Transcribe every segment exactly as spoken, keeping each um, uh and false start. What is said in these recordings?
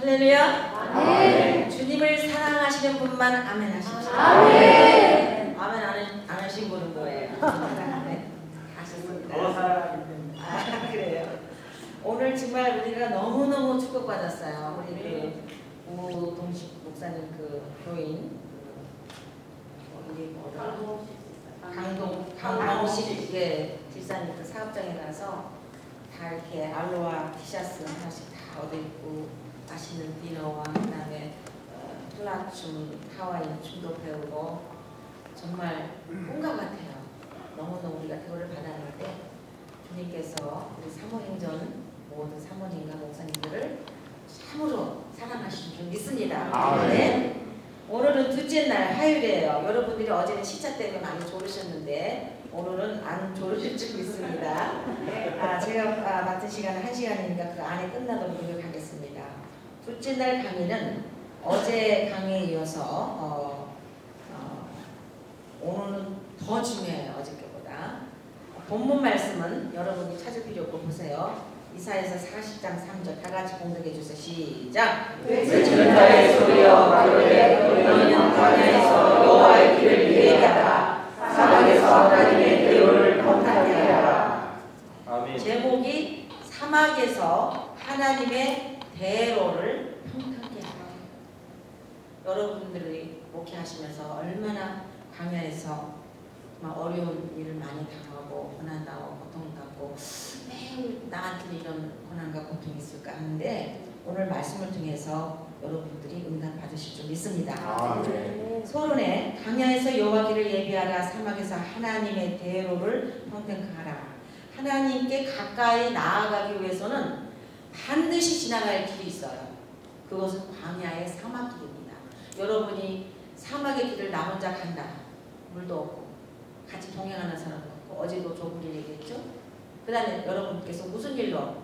할렐루야. 아멘. 주님을 사랑하시는 분만 아멘 하십시오. 아멘. 아멘 안, 안 하신 분은 거예요. 네. 하셨습니다. 더 사랑하기 때문에. 아, 그래요. 오늘 정말 우리가 너무너무 축복받았어요. 우리 그 우동식 목사님 그 교인 그 강동 강동식 예, 집사님 그 사업장에 가서 다 이렇게 알로하 티셔츠 하나씩 다 얻어 입고 맛있는 디너와 그다음에 어, 플라춤 하와이안 춤도 배우고 정말 꿈과 같아요. 너무너무 우리가 교훈을 받았는데 주님께서 우리 사모행전 모든 사모님과 목사님들을 참으로 사랑하시는 줄 믿습니다. 아, 네. 오늘은 둘째 날 화요일이에요. 여러분들이 어제는 시차 때문에 많이 졸으셨는데 오늘은 안 졸으실 줄 믿습니다. 아, 제가 아, 맡은 시간은 한 시간이니까 그 안에 끝나도록 노력하겠습니다. 둘째 날 강의는 어제 강의에 이어서 어, 어, 오늘은 더 중요해요. 어저께보다. 본문 말씀은 여러분이 찾을 필요 없고 보세요. 이사야서 사십 장 삼 절 다 같이 공독해 주세요. 시작. 외치는 자의 소리여 가로되 너희는 광야에서 여호와의 길을 예비하라. 사막에서 하나님의 대로를 평탄케 하라. 아멘. 제목이 사막에서 하나님의 대로를 평탄케 하라. 여러분들이 목회하시면서 얼마나 광야에서 막 어려운 일을 많이 당하고 고난당하고 고통당하고 매일 나한테 이런 고난과 고통이 있을까 하는데 오늘 말씀을 통해서 여러분들이 응답 받으실 줄 믿습니다. 아, 네. 서론에 광야에서 여호와 길을 예비하라. 사막에서 하나님의 대로를 평탄하라. 하나님께 가까이 나아가기 위해서는 반드시 지나갈 길이 있어요. 그것은 광야의 사막길입니다. 여러분이 사막의 길을 나 혼자 간다. 물도 없고 같이 동행하는 사람도 없고 어제도 좁은 길 얘기했죠. 그 다음에 여러분께서 무슨 일로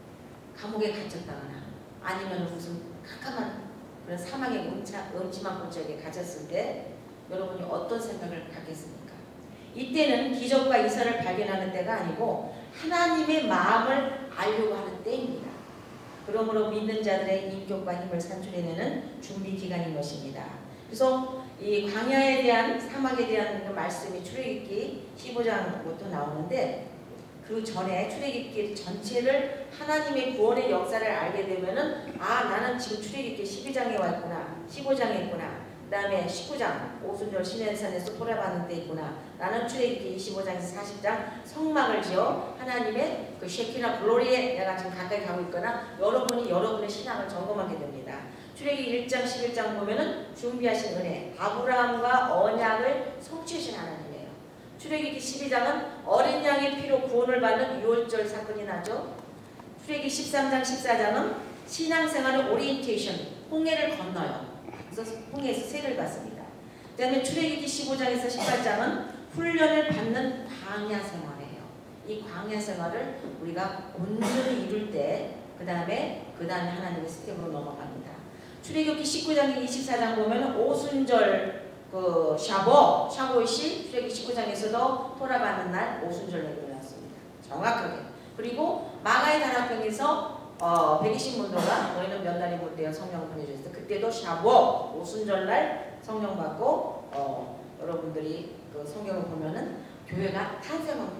감옥에 갇혔다거나 아니면 무슨 캄캄한 그런 사막의 음차, 음침한 골짜기에 갇혔을 때 여러분이 어떤 생각을 갖겠습니까? 이때는 기적과 이사를 발견하는 때가 아니고 하나님의 마음을 알려고 하는 때입니다. 그러므로 믿는 자들의 인격과 힘을 산출해내는 준비 기간인 것입니다. 그래서 이 광야에 대한 사막에 대한 그 말씀이 출애굽기 십오 장부터 나오는데 그 전에 출애굽기 전체를 하나님의 구원의 역사를 알게 되면은 아 나는 지금 출애굽기 십이 장에 와 있구나, 십오 장에 있구나, 그 다음에 십구 장 오순절 시내산에서 돌아가는 데 있구나, 나는 출애굽기 이십오 장에서 사십 장 성막을 지어 하나님의 그 셰키나 글로리에 내가 지금 가까이 가고 있거나 여러분이 여러분의 신앙을 점검하게 됩니다. 출애굽기 일 장 십일 장 보면은 준비하신 은혜, 아브라함과 언약을 성취하신 하나님이에요. 출애굽기 십이 장은 어린 양의 피로 구원을 받는 유월절 사건이 나죠. 출애굽기 십삼 장 십사 장은 신앙생활의 오리엔테이션, 홍해를 건너요. 그래서 홍해에서 세를 받습니다. 그 다음에 출애굽기 십오 장에서 십팔 장은 훈련을 받는 광야 생활이에요. 이 광야 생활을 우리가 온전히 이룰 때 그 다음에 그 다음에 하나님의 스텝으로 넘어갑니다. 출애굽기 십구 장 이십사 장 보면 오순절 그 샤보, 샤보이시 출애굽기 십구 장에서도 돌아가는 날 오순절 얘기가 나왔습니다. 정확하게. 그리고 마가의 다락방에서 어, 백이십 문도가 너희는 몇 날이 못 돼요 성령을 보내주셨어요. 그때도 샤보 오순절 날 성령 받고 어, 여러분들이 그 성경을 보면은 교회가 탄생합니다.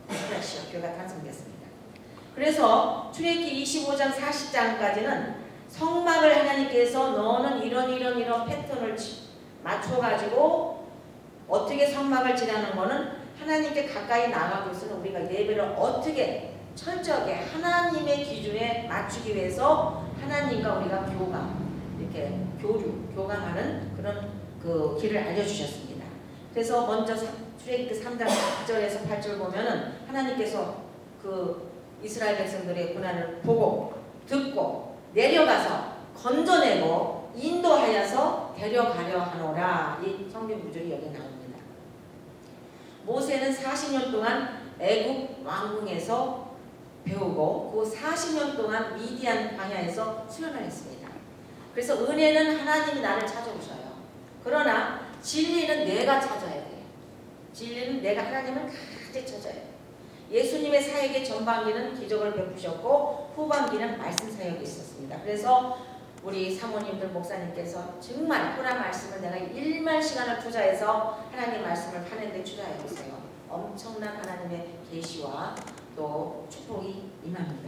교회가 탄생됐습니다. 그래서 출애굽기 이십오 장 사십 장까지는 성막을 하나님께서 너는 이런 이런 이런 패턴을 맞춰가지고 어떻게 성막을 지나는 거는 하나님께 가까이 나가고 있으면 우리가 예배를 어떻게 철저하게 하나님의 기준에 맞추기 위해서 하나님과 우리가 교감, 이렇게 교류, 교감하는 그런 그 길을 알려주셨습니다. 그래서 먼저 출애굽기 삼 장 이 절에서 팔 절 보면은 하나님께서 그 이스라엘 백성들의 고난을 보고 듣고 내려가서 건져내고 인도하여서 데려가려 하노라. 이 성경 구절이 여기 나옵니다. 모세는 사십 년 동안 애굽 왕궁에서 배우고 그 사십 년 동안 미디안 광야에서 수련을 했습니다. 그래서 은혜는 하나님이 나를 찾아오셔요. 그러나 진리는 내가 찾아야 돼요. 진리는 내가 하나님을 같이 찾아야 돼요. 예수님의 사역의 전반기는 기적을 베푸셨고 후반기는 말씀 사역이 있었습니다. 그래서 우리 사모님들 목사님께서 정말 토라 말씀을 내가 일만 시간을 투자해서 하나님 말씀을 파는데 투자해보세요. 엄청난 하나님의 계시와 또 축복이 임합니다.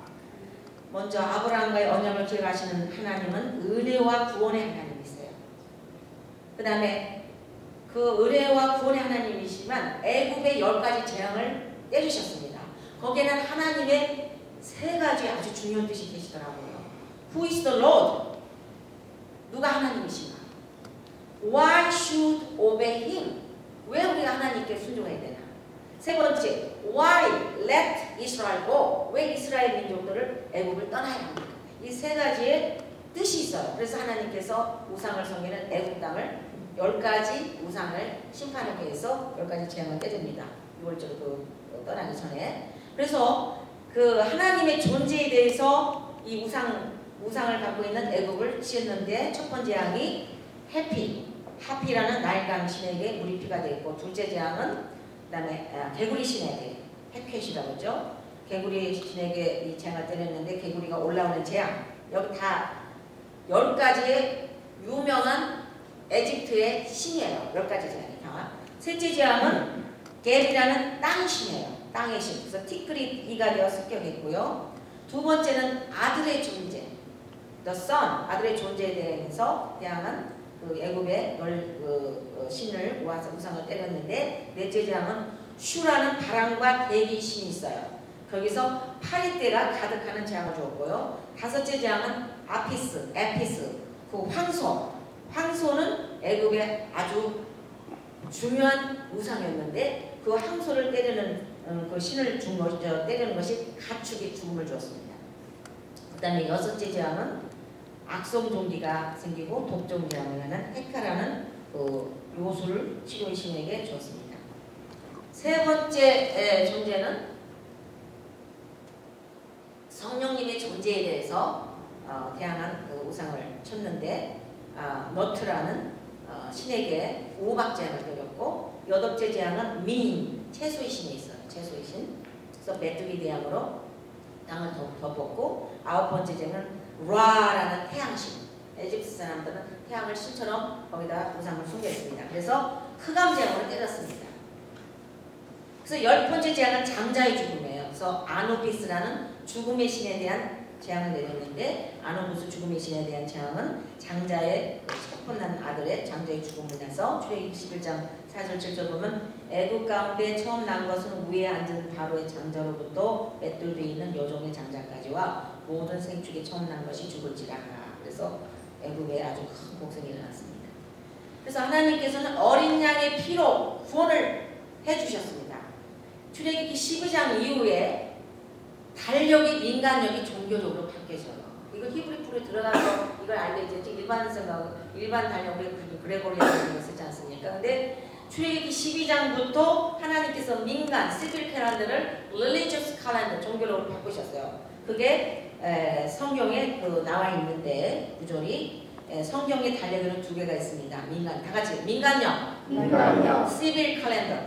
먼저 아브라함과의 언약을 기억하시는 하나님은 은혜와 구원의 하나님이세요. 그 다음에 그 은혜와 구원의 하나님이시지만 애굽의 열 가지 재앙을 때리셨습니다. 거기에는 하나님의 세 가지 아주 중요한 뜻이 계시더라고요. Who is the Lord? 누가 하나님이신가? Why should obey Him? 왜 우리가 하나님께 순종해야 되나? 세 번째, Why let Israel go? 왜 이스라엘 민족들을 애굽을 떠나야 합니까? 이 세 가지의 뜻이 있어요. 그래서 하나님께서 우상을 섬기는 애굽 땅을 열 가지 우상을 심판하기 위해서 열 가지 재앙을 때립니다. 유월절 그 떠나기 전에. 그래서 그 하나님의 존재에 대해서 이 우상 우상을 갖고 있는 애굽을 지었는데 첫 번째 재앙이 해피, 하피라는 나일강 신에게 물이 피가 되어 있고 둘째 재앙은 그다음에 아, 개구리 신에게 해켓이라고 하죠. 개구리 신에게 이 재앙을 때렸는데 개구리가 올라오는 재앙. 여기 다 열 가지의 유명한 에집트의 신이에요. 열 가지 재앙이 다. 셋째 재앙은 겔이라는 땅 신이에요. 땅의 신. 그래서 티크릿 이가 되어 습격했고요. 두 번째는 아들의 존재. The Son, 아들의 존재에 대해서 대항한 그 애굽의 열 그, 신을 모아서 우상을 때렸는데 넷째 재앙은 슈라는 바람과 대기 신이 있어요. 거기서 파리떼가 가득하는 재앙을 주었고요. 다섯째 재앙은 아피스, 에피스, 그 황소. 황소는 애굽의 아주 중요한 우상이었는데 그 황소를 때리는 음, 그 신을 준 것이 때리는 것이 가축의 죽음을 주었습니다. 그다음에 여섯째 재앙은 악성 종기가 생기고 독종 재앙을 하는 헤카라는 그 요술을 치료의 신에게 주었습니다. 세 번째 존재는 성령님의 존재에 대해서 어, 대항한 그 우상을 쳤는데 아, 너트라는 어, 신에게 오박 재앙을 때렸고 여덟째 재앙은 민, 채소의 신이 있어요. 채소의 신. 그래서 메뚜기 대항으로 땅을 덮었고 아홉 번째 재앙은 라라는 태양신. 에집트 사람들은 태양을 신처럼 거기다 우상을 숭배했습니다. 그래서 흑암 재앙으로 때렸습니다. 그래서 열 번째 재앙은 장자의 죽음이에요. 그래서 아누비스라는 죽음의 신에 대한 재앙을 내렸는데 아누비스 죽음의 신에 대한 재앙은 장자의 첫 아들의 장자의 죽음을 나서 출애굽기 십일 장 사 절 칠 절 보면 애굽 가운데 처음 난 것은 위에 앉은 바로의 장자로부터 맷돌 위에 있는 여종의 장자까지와 모든 생축에 처음 난 것이 죽을지라. 그래서 애굽에 아주 큰 곡성이 일어났습니다. 그래서 하나님께서는 어린 양의 피로 구원을 해주셨습니다. 출애굽기 십이 장 이후에 달력이 민간력이 종교적으로 바뀌어져요. 이거 히브리 풀에 들어가서 이걸 알게 되지 일반 생각, 일반 달력에 그레고리안을 쓰지 않습니까? 근데 출애굽기 십이 장부터 하나님께서 민간 시빌 캘린더를 religious calendar 종교로 바꾸셨어요. 그게 에, 성경에 그 나와 있는데 구절이 에, 성경의 달력에는 두 개가 있습니다. 민간 다 같이 민간령, 민간령, 시빌 캘린더.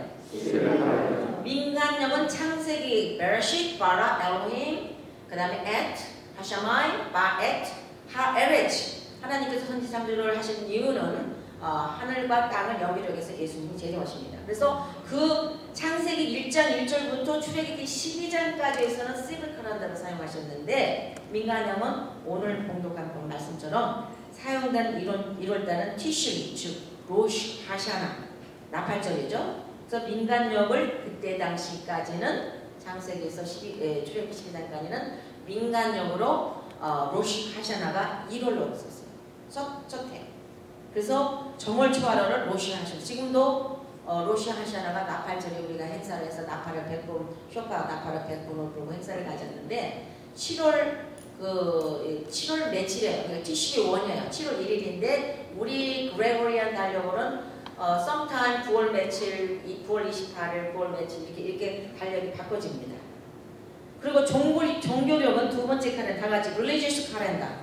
민간령은 창세기, 베르쉿, 바라, 엘로힘, 그 다음에 엣, 하샤마이, 바엣, 하에레치. 하나님께서 선지 창조를 하신 이유는 어, 하늘과 땅을 연결해서 예수님이 제정하십니다. 그래서 그 창세기 일 장 일 절부터 출애굽기 십이 장까지에서는 시빌 캘린더를 사용하셨는데 민간령은 오늘 봉독한 말씀처럼 사용된 일월 달은 티슈리, 즉 로시 하샤나, 나팔절이죠. 그래서 민간력을 그때 당시까지는 창세기에서 출애굽기 십이 장까지는 민간력으로 어, 로시 하샤나가 일월로 썼어요. 첫, 첫 해. 그래서 정월 초하루를 로시 하샤나. 지금도 어, 로시 하샤나가 나팔절에 우리가 행사를 해서 나팔을 백 분, 쇼파 나팔을 백 분을 불고 행사를 가졌는데 칠월 그 칠월 며칠이에요. 그러니까 티슈리 원이에요. 칠월 일일인데 우리 그레고리안 달력으로는 어, sometime 구월 며칠, 구월 이십팔일, 구월 며칠 이렇게 이렇게 달력이 바꿔집니다. 그리고 종교, 종교력은 두 번째 칸에 다 같이 religious calendar.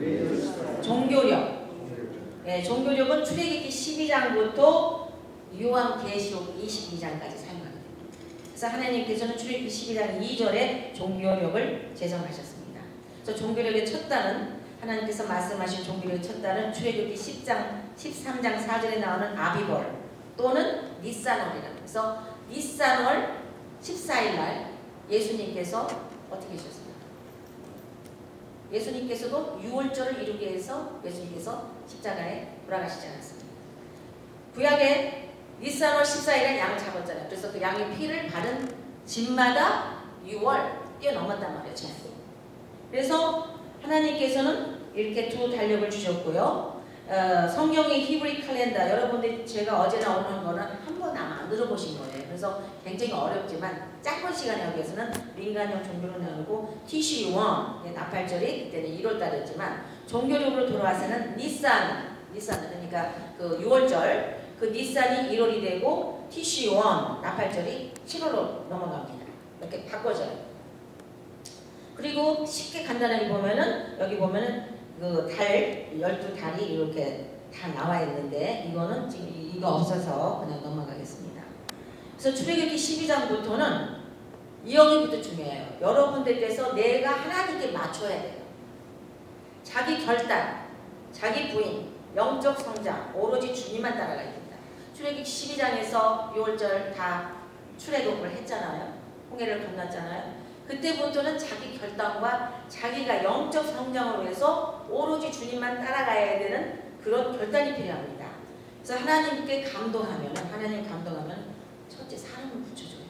종교력. 예, 종교력은 출애굽기 십이 장부터 요한계시록 이십이 장까지 사용하게 됩니다. 그래서 하나님께서는 출애굽기 십이 장 이 절에 종교력을 제정하셨습니다. 그래서 종교력의 첫 단은 하나님께서 말씀하신 종기를 쳤다는 출애굽기 십 장, 십삼 장 사 절에 나오는 아비벌 또는 니산월이라고. 그래서 니산월 십사 일 날 예수님께서 어떻게 하셨습니까? 예수님께서도 유월절을 이루기 위해서 예수님께서 십자가에 돌아가시지 않았습니다. 구약에 니산월 십사 일에 양을 잡았잖아요. 그래서 그 양의 피를 바른 집마다 유월 뛰어넘었단 말이죠. 그래서 하나님께서는 이렇게 두 달력을 주셨고요. 어, 성경의 히브리 칼렌더, 여러분들 제가 어제 나오는 거는 한 번 아마 안 들어보신 거예요. 그래서 굉장히 어렵지만 짧은 시간에 여기에서는 민간형 종교를 나누고 티슈원 나팔절이 그때는 일월 달이었지만 종교력으로 돌아와서는 니산, 니산 그러니까 그 유월절, 그 니산이 일월이 되고 티슈원 나팔절이 칠월로 넘어갑니다. 이렇게 바꿔져요. 그리고 쉽게 간단하게 보면은 여기 보면은 그 달, 열두 달이 이렇게 다 나와 있는데 이거는 지금 이거 없어서 그냥 넘어가겠습니다. 그래서 출애굽기 십이 장부터는 이 여기부터 중요해요. 여러분들께서 내가 하나님께 맞춰야 돼요. 자기 결단, 자기 부인, 영적 성장, 오로지 주님만 따라가야 됩니다. 출애굽기 십이 장에서 유월절 다 출애굽을 했잖아요. 홍해를 건넜잖아요. 그때부터는 자기 결단과 자기가 영적 성장을 위해서 오로지 주님만 따라가야 되는 그런 결단이 필요합니다. 그래서 하나님께 감동하면, 하나님 감동하면 첫째 사람을 붙여줘요.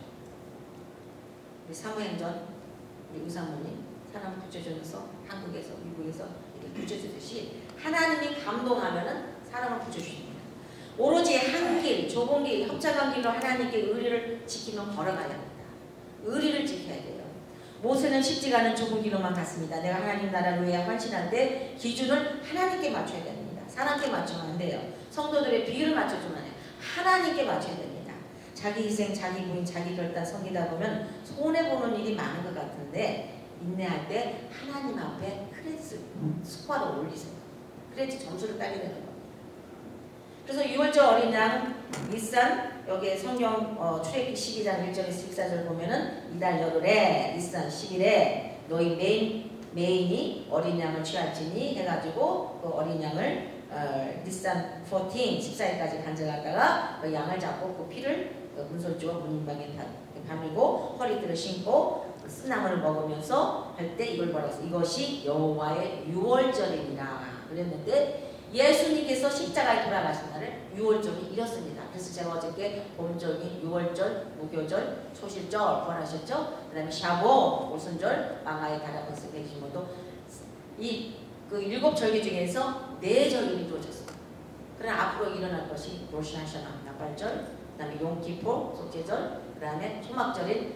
우리 사무행전 우리 의사모님 사람 붙여줘서 한국에서 미국에서 이렇게 붙여주듯이 하나님이 감동하면은 사람을 붙여주십니다. 오로지 한 길, 좁은 길, 협착한 길로 하나님께 의리를 지키며 걸어가야 합니다. 의리를 지켜야 돼요. 모세는 쉽지가 않은 좁은 길로만 갔습니다. 내가 하나님 나라를 위해 헌신한데 기준을 하나님께 맞춰야 됩니다. 사람께 맞추면 안 돼요. 성도들의 비율을 맞춰주면 안 돼요. 하나님께 맞춰야 됩니다. 자기 희생, 자기 부인, 자기 결단 섬기다 보면 손해보는 일이 많은 것 같은데 인내할 때 하나님 앞에 크레딧 스코어를 올리세요. 크레딧 점수를 따게 되는 겁니다. 그래서 유월절 어린 양 니산, 여기에 성경 어, 출애굽기 십이 장 일 절에서 십사 절 보면은 이달 열흘에 니산 십 일에 너희 메인, 메인이 어린 양을 취할지니 해가지고 그 어린 양을 어, 니산 십사, 십사 일까지 간직하다가 그 양을 잡고 그 피를 그 문설주와 문인방에 바르고 허리띠를 신고 쓴나물을 먹으면서 할 때 이걸 벌어서 이것이 여호와의 유월절입니다. 그랬는데 예수님께서 십자가에 돌아가신 날을 유월절이 이렇습니다. 그래서 제가 어저께 봄절이 유월절, 무교절, 초실절 부활하셨죠? 그 다음에 샤보, 오순절, 망아의 다락원스 백신모도 이 그 일곱 절기 중에서 네 절기를 이루어졌습니다. 그러나 앞으로 일어날 것이 로시하샤나 나팔절, 그 다음에 용키포, 속죄절, 그 다음에 초막절인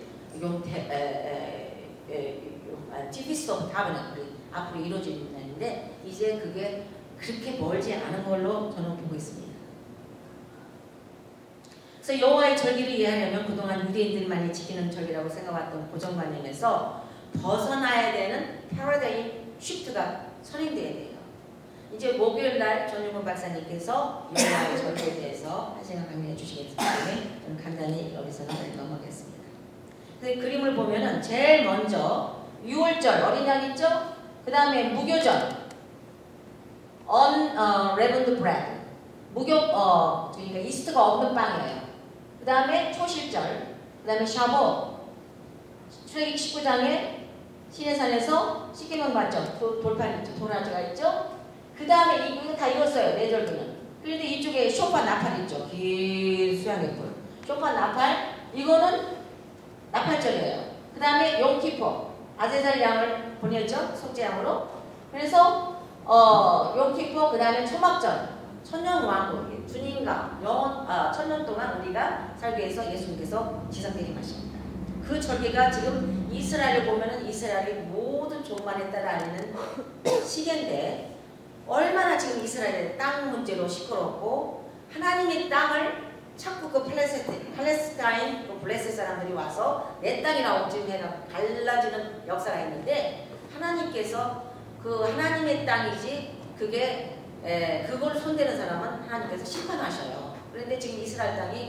용태, 티피스트 오브 타버나클이 앞으로 이루어지는 날인데 이제 그게 그렇게 멀지 않은 걸로 저는 보고 있습니다. 그래서 여호와의 절기를 이해하려면 그동안 유대인들만이 지키는 절기라고 생각했던 고정관념에서 벗어나야 되는 패러다임 쉬프트가 선행돼야 돼요. 이제 목요일날 전용훈 박사님께서 여호와의 절기에 대해서 한 시간 강의해 주시기 때문에 저는 간단히 여기서는 넘어가겠습니다. 그래서 그림을 보면은 제일 먼저 유월절 어린 양 있죠? 그 다음에 무교절 unleavened bread 무교 어 그러니까 이스트가 없는 빵이에요. 그 다음에 초실절, 그 다음에 샤보 출애굽기 십구 장에 시내산에서 십계명 받죠. 돌판 있죠. 도라지가 있죠. 그 다음에 이거 다 익었어요. 네 절기는. 그런데 이쪽에 쇼파 나팔 있죠. 긴 수양의 불. 쇼파 나팔 이거는 나팔절이에요. 그 다음에 용키포 아제살 양을 보냈죠. 속죄양으로. 그래서 어, 용키포 그 다음에 초막절 천년왕국 주님과 영원 아, 천년 동안 우리가 살기 위해서 예수님께서 지상되림하십니다. 그 절기가 지금 이스라엘을 보면은 이스라엘이 모든 종말에 따라 알리는 시기인데 얼마나 지금 이스라엘의 땅 문제로 시끄럽고 하나님의 땅을 자꾸 그 팔레스타인, 팔레스타인 그 블레셋 사람들이 와서 내 땅이라고 지금 해가 달라지는 역사가 있는데 하나님께서 그 하나님의 땅이지 그게 에, 그걸 손대는 사람은 하나님께서 심판하셔요. 그런데 지금 이스라엘 땅이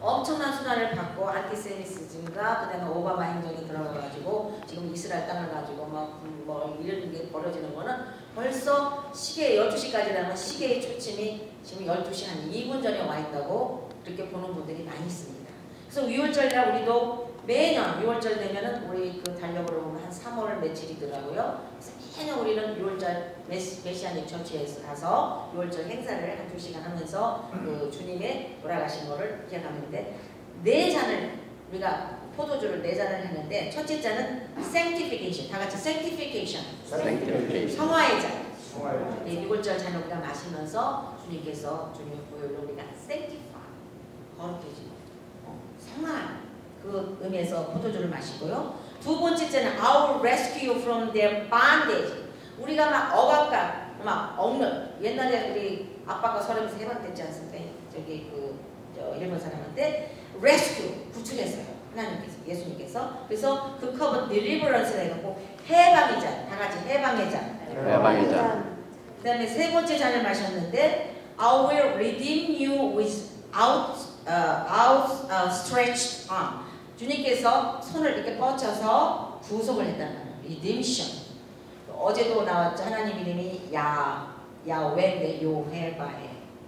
엄청난 수단을 받고 안티세미시즘과 그다음에 오바마 행정이 들어가가지고 지금 이스라엘 땅을 가지고 막 뭐 이런 게 벌어지는 거는 벌써 시계 열두 시까지라면 시계의 초침이 지금 열두 시 한 이 분 전에 와 있다고 그렇게 보는 분들이 많이 있습니다. 그래서 유월절이라 우리도 매년 유월절 되면은 우리 그 달력으로 보면 한 삼월 며칠이더라고요. 그래서 매년 우리는 유월절 메시, 메시아닉 처치에서 가서 유월절 행사를 한 두 시간 하면서 그 주님의 돌아가신 거를 기억하는데 네 잔을 우리가 포도주를 네 잔을 하는데 첫째 잔은 sanctification, 다 같이 sanctification, Sanctification. 성화의 잔. 성화의 네, 유월절 잔을 우리가 마시면서 주님께서 주님의 보혈로 우리가 sanctify, 거룩해지고 어, 성화 그 의미에서 포도주를 마시고요. 두 번째는 our rescue from their bondage. 우리가 막 억압과 막 억눌 옛날에 우리 아빠가 서른세 번 됐지 않습니까? 저기 그 저 일본 사람한테 rescue 구출했어요. 하나님께서 예수님께서. 그래서 그 컵은 deliverance라 해갖고 해방의 잔, 다 같이 해방의 잔. 해방의 잔. 그다음에 세 번째 잔을 마셨는데 I will redeem you with out uh, out uh, stretched arm. 주님께서 손을 이렇게 뻗쳐서 구속을 했다는 거예요. redemption. 어제도 나왔죠. 하나님 이름이 야, 야훼인데 요헤바에.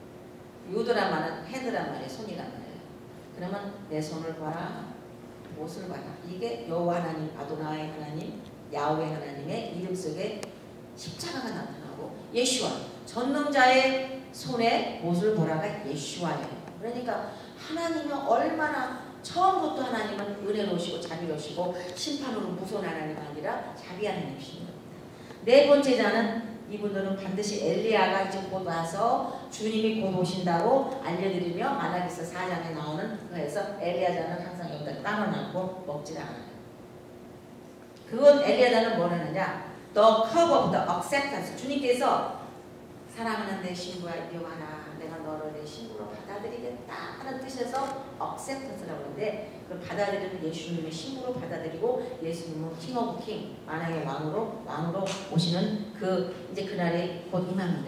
요드란 말은 헤드란 말이에요. 손이란 말이에요. 그러면 내 손을 봐라. 옷을 봐라. 이게 여호와 하나님, 아도나의 하나님, 야훼 하나님의 이름 속에 십자가가 나타나고 예슈아, 전능자의 손에 옷을 보라가 예슈아예요. 그러니까 하나님은 얼마나 처음부터 하나님은 은혜로우시고 자비로우시고 심판으로 무서운 하나님 아니라 자비 하나님이십니다. 네 번째 자는 이분들은 반드시 엘리야가 이제 곧 와서 주님이 곧 오신다고 알려드리며 마라기서 사 장에 나오는 거에서 엘리야자는 항상 여기다 따놓고 먹질 않아요. 그건 엘리야자는 뭘 하느냐? The cup of the acceptance. 주님께서 사랑하는 내 신부야 이리 와라. 내가 너를 내 신부로 받아들이겠다 하는 뜻에서 acceptance라고 하는데 그걸 받아들이는 예수님의 신부로 받아들이고 예수님은 king of king, 만왕의 왕으로 왕으로 오시는 그 이제 그날이 곧 임합니다.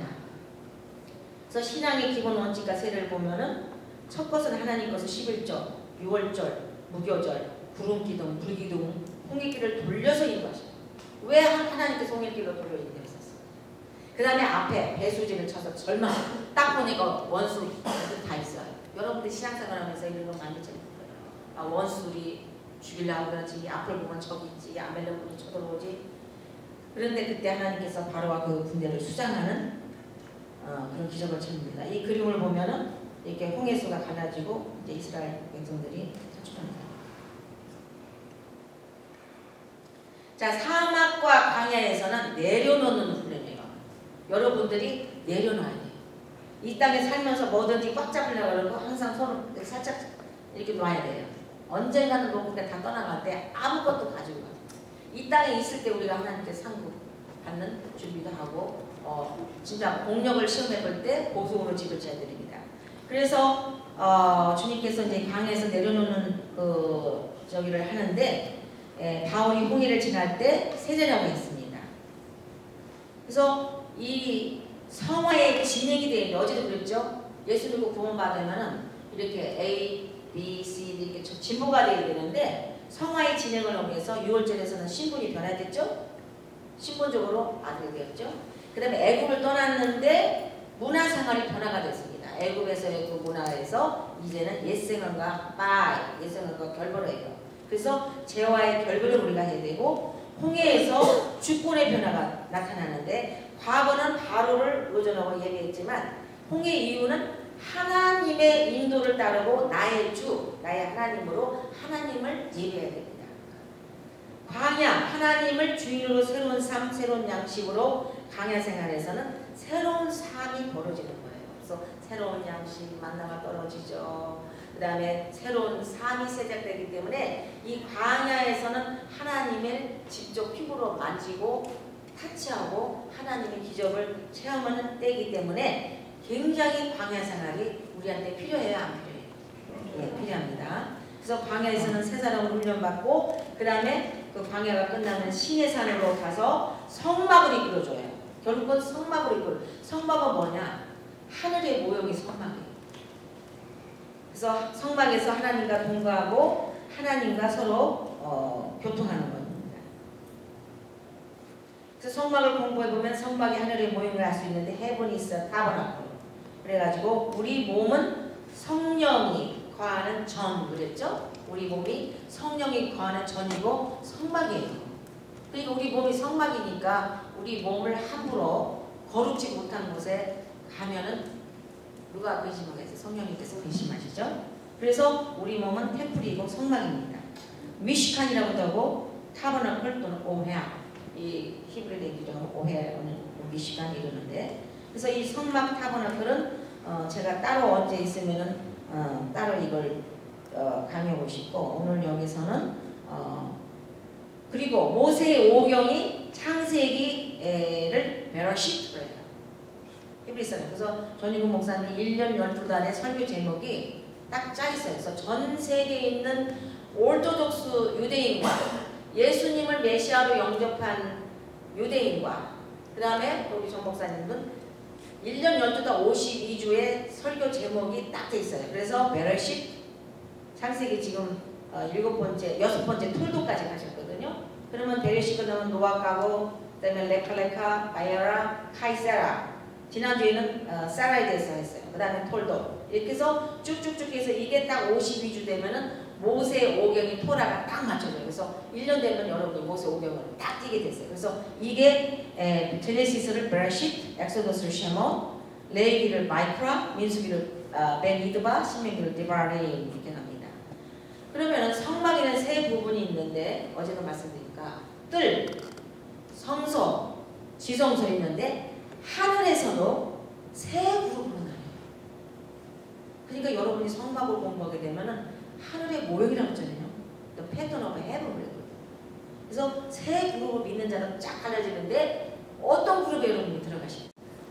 그래서 신앙의 기본 원칙과 세를 보면은 첫 것은 하나님 것을 십일절, 유월절, 무교절, 구름기둥, 불기둥, 홍익기를 돌려서 인도하셔요. 왜 하나님께서 홍익기를 돌려 인도했었어요? 그 다음에 앞에 배수진을 쳐서 절망 딱 보니까 원수 다 있어요. 여러분들 신앙생활 하면서 이런 거 많이 들을 거예요. 아, 원수들이 죽이려고 그러지, 앞을 보면 저기 있지, 아멜렉군이 쳐들어오지. 그런데 그때 하나님께서 바로와 그 군대를 수장하는 어, 그런 기적을 칩니다. 이 그림을 보면은 이렇게 홍해수가 갈라지고 이제 이스라엘 백성들이 탈출합니다. 자, 사막과 광야에서는 내려놓는 훈련이에요. 여러분들이 내려놔야 돼요. 이 땅에 살면서 뭐든지 꽉 잡으려고 그러고 항상 손을 살짝 이렇게 놔야 돼요. 언젠가는 우리가 다 떠나갈 때 아무것도 가지고 가요. 이 땅에 있을 때 우리가 하나님께 상급 받는 준비도 하고 어, 진짜 공력을 시험해 볼 때 보석으로 집을 지어야 됩니다. 그래서 어, 주님께서 이제 광야에서 내려놓는 그 저기를 하는데 예, 바울이 홍해를 지날 때 세례라고 했습니다. 그래서 이 성화의 진행이 되는데 어제도 그랬죠. 예수 믿고 구원받으면은 이렇게 A, B, C 이렇게 진보가 되어야 되는데 성화의 진행을 위해서 유월절에서는 신분이 변화됐죠. 신분적으로 아들이 되었죠. 그 다음에 애굽을 떠났는데 문화생활이 변화가 됐습니다. 애굽에서의 그 문화에서 이제는 옛생활과 빠이, 옛생활과 결별을 해요. 그래서 죄와의 결별을 우리가 해야 되고 홍해에서 주권의 변화가 나타나는데 과거는 바로를 의존하고 얘기했지만 홍해 이후는 하나님의 인도를 따르고 나의 주, 나의 하나님으로 하나님을 예배해야 됩니다. 광야, 하나님을 주인으로 새로운 삶, 새로운 양식으로 광야 생활에서는 새로운 삶이 벌어지는 거예요. 그래서 새로운 양식, 만나가 떨어지죠. 그 다음에 새로운 삶이 시작되기 때문에 이 광야에서는 하나님을 직접 피부로 만지고 타치하고 하나님의 기적을 체험하는 때이기 때문에 굉장히 광야 생활이 우리한테 필요해요, 안 필요해요? 네, 필요합니다. 그래서 광야에서는 세 사람을 훈련받고 그 다음에 그 광야가 끝나면 신의 산으로 가서 성막을 이끌어줘요. 결국은 성막을 이끌어. 성막은 뭐냐? 하늘의 모형이 성막이에요. 그래서 성막에서 하나님과 동거하고 하나님과 서로 어, 교통하는 겁니다. 그래서 성막을 공부해보면 성막이 하늘의 모형을 알 수 있는데 heaven is a tabernacle. 그래가지고 우리 몸은 성령이 거하는 전 그랬죠? 우리 몸이 성령이 거하는 전이고 성막이에요. 그러니까 우리 몸이 성막이니까 우리 몸을 함부로 거룩지 못한 곳에 가면은 누가 배심하겠어요? 성령님께서 배심하시죠? 그래서 우리 몸은 템플이고 성막입니다. 미시칸이라고도 하고 타버나클 또는 오헤아, 이 히브리 얘기로 오헤아는 미시칸 이러는데, 그래서 이 성막 타버나클은 어 제가 따로 언제 있으면은 어 따로 이걸 어 강의하고 싶고, 오늘 여기서는 어 그리고 모세의 오경이 창세기를 베라시트로 해요. 히브리서는. 그래서 전인구 목사님 일 년 열두 달의 설교 제목이 딱 짜 있어요. 그래서 전 세계에 있는 오르토독스 유대인과 예수님을 메시아로 영접한 유대인과 그 다음에 우리 전 목사님은 일 년 열두 달 오십이 주의 설교 제목이 딱 돼 있어요. 그래서 베라시트, 창세기 지금 어, 일곱 번째, 여섯 번째 톨도까지 가셨거든요. 그러면 베라시트 그러면 노아가고, 그 다음에 레칼레카, 바야라, 카이세라. 지난주에는 어, 사라에 대해서 했어요. 그 다음에 톨도. 이렇게 해서 쭉쭉쭉 해서 이게 딱 오십이 주 되면은 모세 오경이 토라가 딱 맞춰져요. 그래서 일 년 되면 여러분이 모세 오경을 딱 띄게 됐어요. 그래서 이게 에, 제네시스를 베라시트, 엑소더스를 쉐모, 레위기를 마이크라, 민수기를 어, 베니드바, 신명기를 디바리 이렇게 합니다. 그러면은 성막에는 세 부분이 있는데 어제도 말씀드리니까 뜰, 성소, 지성소 있는데 하늘에서도 세 그룹으로 나뉘어요. 그러니까 여러분이 성막을 공부하게 되면은 하늘의 모형이라고 했잖아요. The pattern of heaven. 그래서 세 그룹을 믿는 자로 쫙 갈라지는데 어떤 그룹에 여러분이 들어가시죠?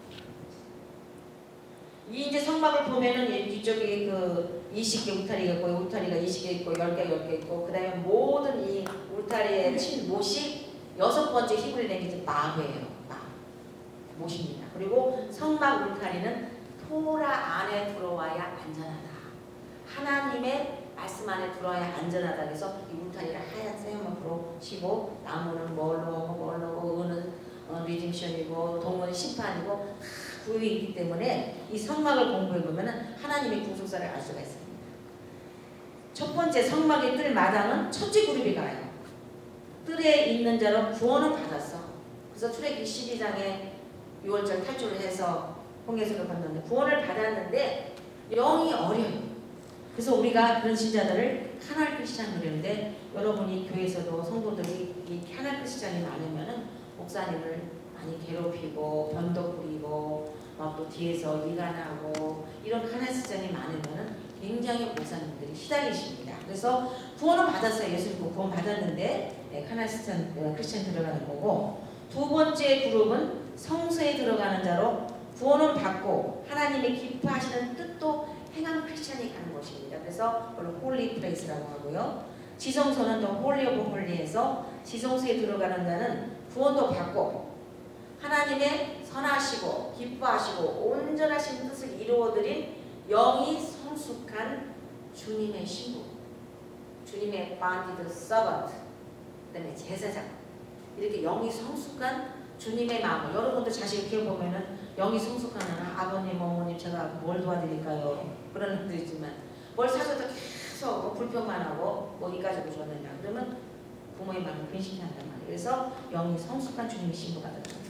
이 이제 성막을 보면은 이쪽에 그 이십 개 울타리가 있고, 울타리가 이십 개 있고, 열 개, 열 개 있고, 그 다음에 모든 이 울타리에 친 못이 여섯 번째 히브리 랭귀지 마흐예요. 마. 못입니다. 그리고 성막 울타리는 토라 안에 들어와야 안전하다. 하나님의 말씀 안에 들어와야 안전하다. 그래서 이 울타리를 하얀 세마포로 치고, 나무는 뭘로 뭘로 은은 어, 리짐션이고 동은 심판이고 다 구역이 있기 때문에 이 성막을 공부해보면 하나님의 구속사를 알 수가 있습니다. 첫 번째 성막의 뜰 마당은 첫째 그룹이 가요. 뜰에 있는 자로 구원을 받았어. 그래서 출애굽기 십이 장에 유월절 탈출을 해서 홍해수를 건넜는데 구원을 받았는데 영이 어려요. 그래서 우리가 그런 신자들을 카날 크리스찬 그러는데, 여러분이 교회에서도 성도들이 이 카날 크리스찬이 많으면은 목사님을 많이 괴롭히고 변덕 부리고 막 또 뒤에서 이간하고 이런 카날 크리스찬이 많으면은 굉장히 목사님들이 시달리십니다. 그래서 구원을 받았어요. 예수님 구원 받았는데 네, 카날 크리스찬, 크리스찬 들어가는 거고, 두 번째 그룹은 성소에 들어가는 자로 구원을 받고 하나님의 기뻐하시는 뜻도 행한 크리스찬이 가는 곳입니다. 그래서 홀리 플레이스라고 하고요. 지성소는 더 홀리 오브 홀리에서 지성소에 들어가는 자는 구원도 받고 하나님의 선하시고 기뻐하시고 온전하신 뜻을 이루어드린 영이 성숙한 주님의 신부, 주님의 bonded servant, 그 다음에 제사장, 이렇게 영이 성숙한 주님의 마음을, 여러분도 자식을 키워보면은 영이 성숙한 하나, 아버님, 어머님 제가 뭘 도와드릴까요? 그런 분도 있지만 뭘 사줘도 계속 뭐 불평만 하고 뭐 이 가지고 줬느냐 그러면 부모의 마음을 변신한단 말이에요. 그래서 영이 성숙한 주님의 신부가 되는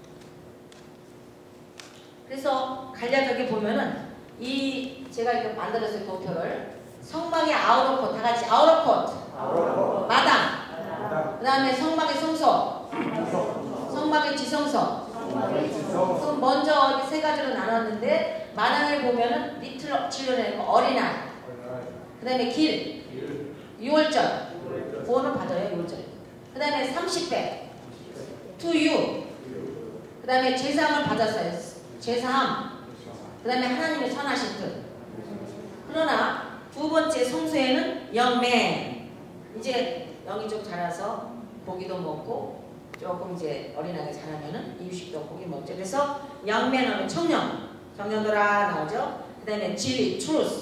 그래서 간략하게 보면은 이 제가 이렇게 만들었어요. 도표를 성막의 아우터콧, 다 같이 아우터콧, 마당, 그 다음에 성막의 성소, 성막의 지성소. 그럼 먼저 세 가지로 나눴는데, 마당을 보면은 리틀 칠년의 어린아이, 그 다음에 길, 유월절, 구원을 받아요. 유월절. 그 다음에 삼십 배, 투유, 그 다음에 제사함을 받았어요. 제사함, 그 다음에 하나님의 선하신 뜻. 그러나 두 번째 성소에는 영맨, 이제 영이 좀 자라서 고기도 먹고 조금 이제 어린아이가 자라면은 이유식도 고기 먹죠. 그래서 영맨 하면 청년, 청년들아 나오죠. 그 다음에 진리, 트루스,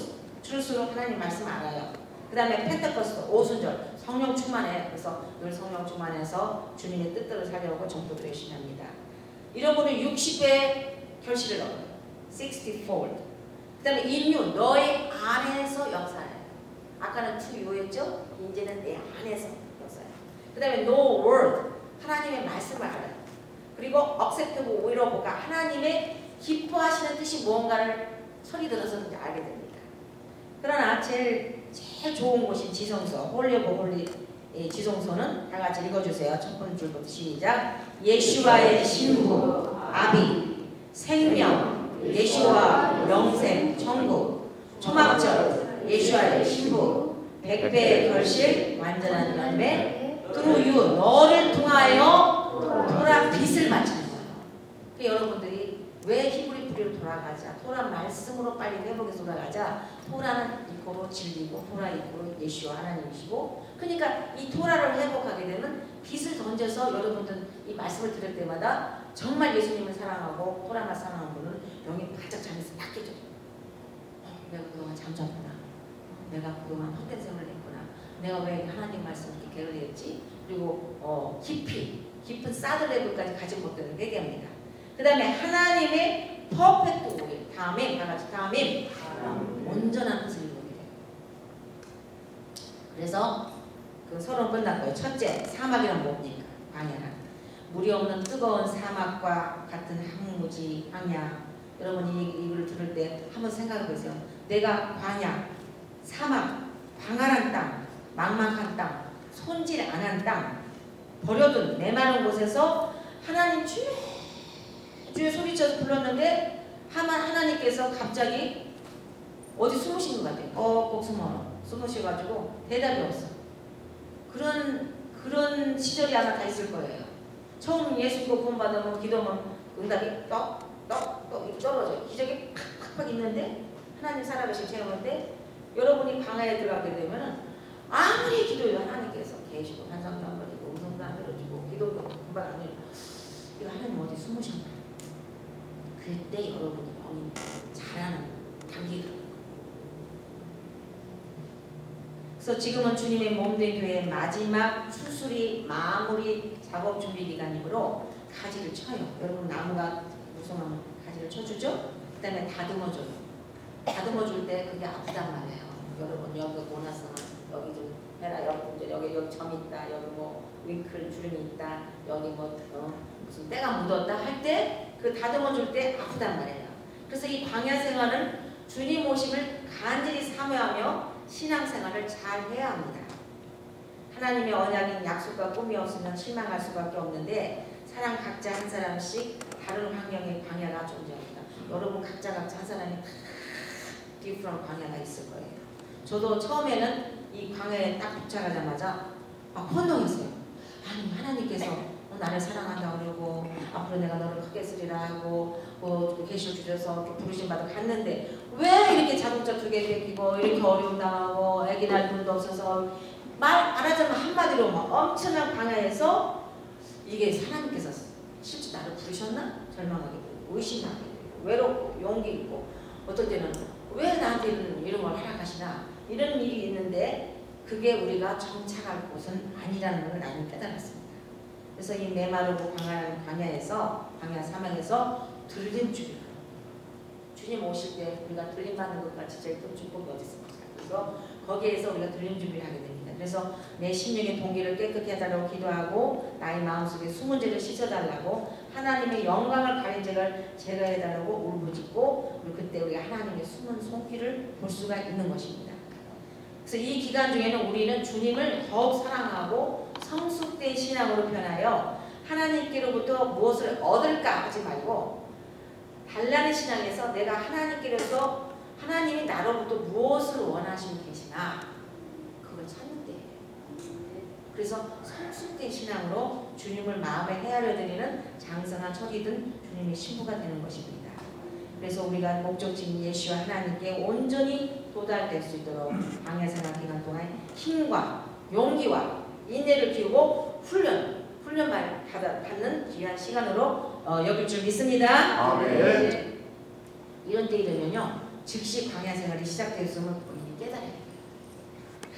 들을수록 하나님 말씀 알아요. 그 다음에 펜테코스트 오순절 성령 충만해. 그래서 늘 성령 충만해서 주님의 뜻대로 살려고 정도도 열심히 합니다. 이런 분은 육십 배 결실을 얻어요. 육십 fold. 그 다음에 인유 너의 안에서 역사해. 아까는 to you였죠? 이제는 내 안에서 역사해. 그 다음에 no word 하나님의 말씀을 알아요. 그리고 acceptable will가 하나님의 기뻐하시는 뜻이 무언가를 소리 들어서 이제 알게 됩니다. 그러나 제일 제일 좋은 곳이 지성소 홀리 오브 홀리 지성소는 다 같이 읽어주세요. 첫 번째 줄부터 시작. 예수와의 신부 아비 생명 예수와 영생 천국 초막절 예수와의 신부 백배의 결실 완전한 열매 through you 너를 통하여 토라 빛을 맞추는 거예요. 그러니까 여러분들이 왜 히브리 뿌리로 돌아가자 토라 말씀으로 빨리 회복해서 돌아가자. 토라는 이코로 진리고 토라 이코로 예수와 하나님이시고 그러니까 이 토라를 회복하게 되면 빛을 던져서 여러분들 이 말씀을 들을 때마다 정말 예수님을 사랑하고 토라만 사랑하는 분은 영이 바짝 잠에서 낚여져요. 어, 내가 그동안 잠잠구나. 어, 내가 그동안 헛된 생활을 했구나. 내가 왜 하나님 말씀을 이렇게 게을리했지? 그리고 어, 깊이 깊은 사드 레벨까지 가진 것들을 회개합니다. 그 다음에 하나님의 퍼펙트 오일 다음에 다 같이 다음에 온전한 뜻을 이루게 돼요. 그래서 그 서론 끝났고요. 첫째 사막이란 뭡니까? 광야란 물이 없는 뜨거운 사막과 같은 항무지 광야. 여러분이 이걸 들을 때 한번 생각해 보세요. 내가 광야, 사막, 광활한 땅, 막막한 땅, 손질 안 한 땅, 버려둔 메마른 곳에서 하나님 주여 주여 소리쳐서 불렀는데 하만 하나님께서 갑자기 어디 숨으신 것 같아요. 어, 꼭 숨어. 숨으셔가지고 대답이 없어. 그런 그런 시절이 아마 다 있을 거예요. 처음 예수 믿고 구원받으면 기도하면 응답이 떡떡떡 떨어져요. 기적이 팍팍팍 있는데 하나님 살아계신 체험인데 여러분이 광야에 들어가게 되면은 아무리 기도해도 하나님께서 계시고 환상도 안 버리고 음성도 안 들어주고 기도도 금방 안 해요. 이거 하나님 어디 숨으셨나? 그때 여러분이 영이 잘하는 단계가. 그래서 지금은 주님의 몸된 교회의 마지막 수술이 마무리 작업 준비 기간이므로 가지를 쳐요. 여러분 나무가 무성하면 가지를 쳐주죠. 그 다음에 다듬어줘요. 다듬어줄 때 그게 아프단 말이에요. 여러분 여기 원하서는 여기 좀 해라. 여기 여기 여기 점 있다. 여기 뭐 윙클 주름이 있다. 여기 뭐 어, 무슨 때가 묻었다 할 때 그 다듬어줄 때 아프단 말이에요. 그래서 이 광야 생활은 주님 오심을 간절히 사모하며 신앙생활을 잘 해야 합니다. 하나님의 언약인 약속과 꿈이 없으면 실망할 수밖에 없는데 사람 각자 한 사람씩 다른 환경의 광야가 존재합니다. 여러분 각자 각자 한 사람이 다 디프런 광야가 있을 거예요. 저도 처음에는 이 광야에 딱 도착하자마자 막 혼동했어요. 아니 하나님께서 나를 사랑한다고 그러고 앞으로 내가 너를 크게 쓰리라 하고 뭐 계시를 주셔서 부르심 받아 갔는데 왜 이렇게 자동차 두 개 뺏기고 이렇게 어려움 당하고 애기 낳을 돈도 없어서 말 안 하자면 한마디로 막 엄청난 광야에서 이게 하나님께서 실제 나를 부르셨나? 절망하게 되고 의심하게 되고 외롭고 용기 있고 어떨 때는 왜 나한테 이런, 이런 걸 허락하시나 이런 일이 있는데 그게 우리가 정착할 곳은 아니라는 걸 나는 깨달았습니다. 그래서 이 메마르고 광야, 광야에서 광야 사막에서 들림 주기를 주님 오실 때 우리가 들림 받는 것 같이 제일 큰 축복이 어디 있습니까? 그래서 거기에서 우리가 들림 준비를 하게 됩니다. 그래서 내 심령의 동기를 깨끗게 해달라고 기도하고 나의 마음속에 숨은 죄를 씻어달라고 하나님의 영광을 가린 죄를 제거해달라고 울부짖고 그리고 그때 우리가 하나님의 숨은 손길을 볼 수가 있는 것입니다. 그래서 이 기간 중에는 우리는 주님을 더욱 사랑하고 성숙된 신앙으로 변하여 하나님께로부터 무엇을 얻을까 하지 말고 달라는 신앙에서 내가 하나님께로서 하나님이 나로부터 무엇을 원하시고 계시나 그걸 찾는 때예요. 그래서 성숙된 신앙으로 주님을 마음에 헤아려 드리는 장성한 처리든 주님의 신부가 되는 것입니다. 그래서 우리가 목적지인 예수와 하나님께 온전히 도달될 수 있도록 광야 생활 기간 동안 힘과 용기와 인내를 키우고 훈련, 훈련 받는 귀한 시간으로 어, 여길 줄 믿습니다. 아멘. 네. 이런 때이 되면요, 즉시 광야 생활이 시작되었으면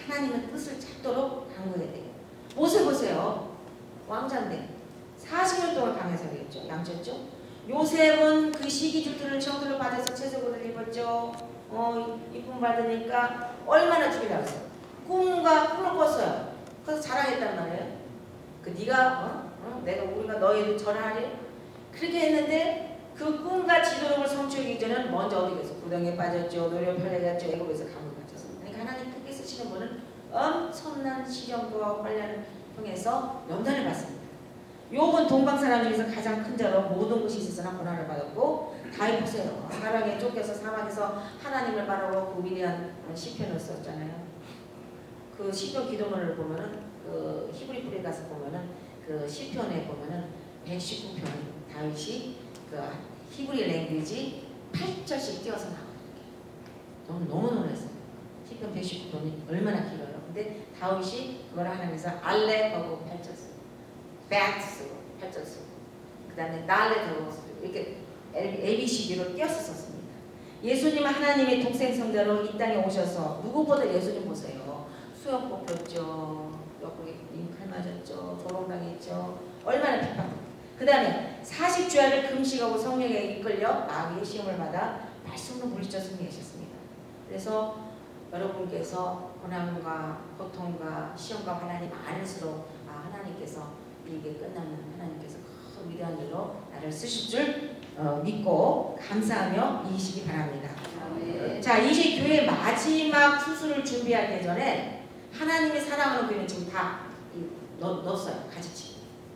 하나님의 뜻을 찾도록 강구해야 돼요. 모세 보세요. 왕자인데 사십 년 동안 강에서 살겠죠. 양쳤죠. 요셉은 그 시기줄들을 정들로 받아서 채색옷을 입었죠. 어, 이쁨 받으니까 얼마나 죽이려고 했어. 꿈과 꿈을 꿨어요. 그래서 자랑했단 말이에요. 그 네가 어? 어? 내가 우리가 너희를 전하리? 그렇게 했는데 그 꿈과 지도록을 성취하기 전에는 먼저 어디 가서 구덩이에 빠졌죠. 노래 팔려갔죠. 애굽에서 감옥 갇혔습니다. 그러니까 하나님 크게 쓰시는 분은 엄청난 시련과 환란을 통해서 연단을 받습니다. 욥은 동방 사람 중에서 가장 큰 자로 모든 것이 있어서나 고난을 받았고 다윗 보세요. 사랑에 쫓겨서 사막에서 하나님을 바라고 그 위대한 시편을 썼잖아요. 그 시편 기도문을 보면은 그 히브리 풀에 가서 보면은 그 시편에 보면은 백십구 편 다윗이 그 히브리 랭귀지 팔 절씩 띄어서 나와요. 너무 너무 놀랐어요. 시편 백십구 편이 얼마나 길어요. 근데 다윗이 그걸 하면서 알레하고 팔 절 쓰고 백 쓰고 팔 절 쓰고 그 다음에 날레하고 이렇게 에이비씨디로 띄어서 썼습니다. 예수님은 하나님의 독생 성자로 이 땅에 오셔서 누구보다 예수님 보세요. 수염 뽑혔죠. 옆구리 칼 맞았죠. 조롱당했죠. 얼마나 비판받고. 그 다음에 사십 주야를 금식하고 성령에 이끌려 마귀의 시험을 받아 말씀으로 물리쳐 승리하셨습니다. 그래서 여러분께서 고난과 고통과 시험과 환난이 많을수록 아 하나님께서 이게 끝나면 하나님께서 큰 위대한 일로 나를 쓰실 줄 어, 믿고 감사하며 이기시기 바랍니다. 네. 자 이제 교회 마지막 수술을 준비하기 전에 하나님의 사랑하는 교회는 지금 다 넣, 넣었어요. 가지치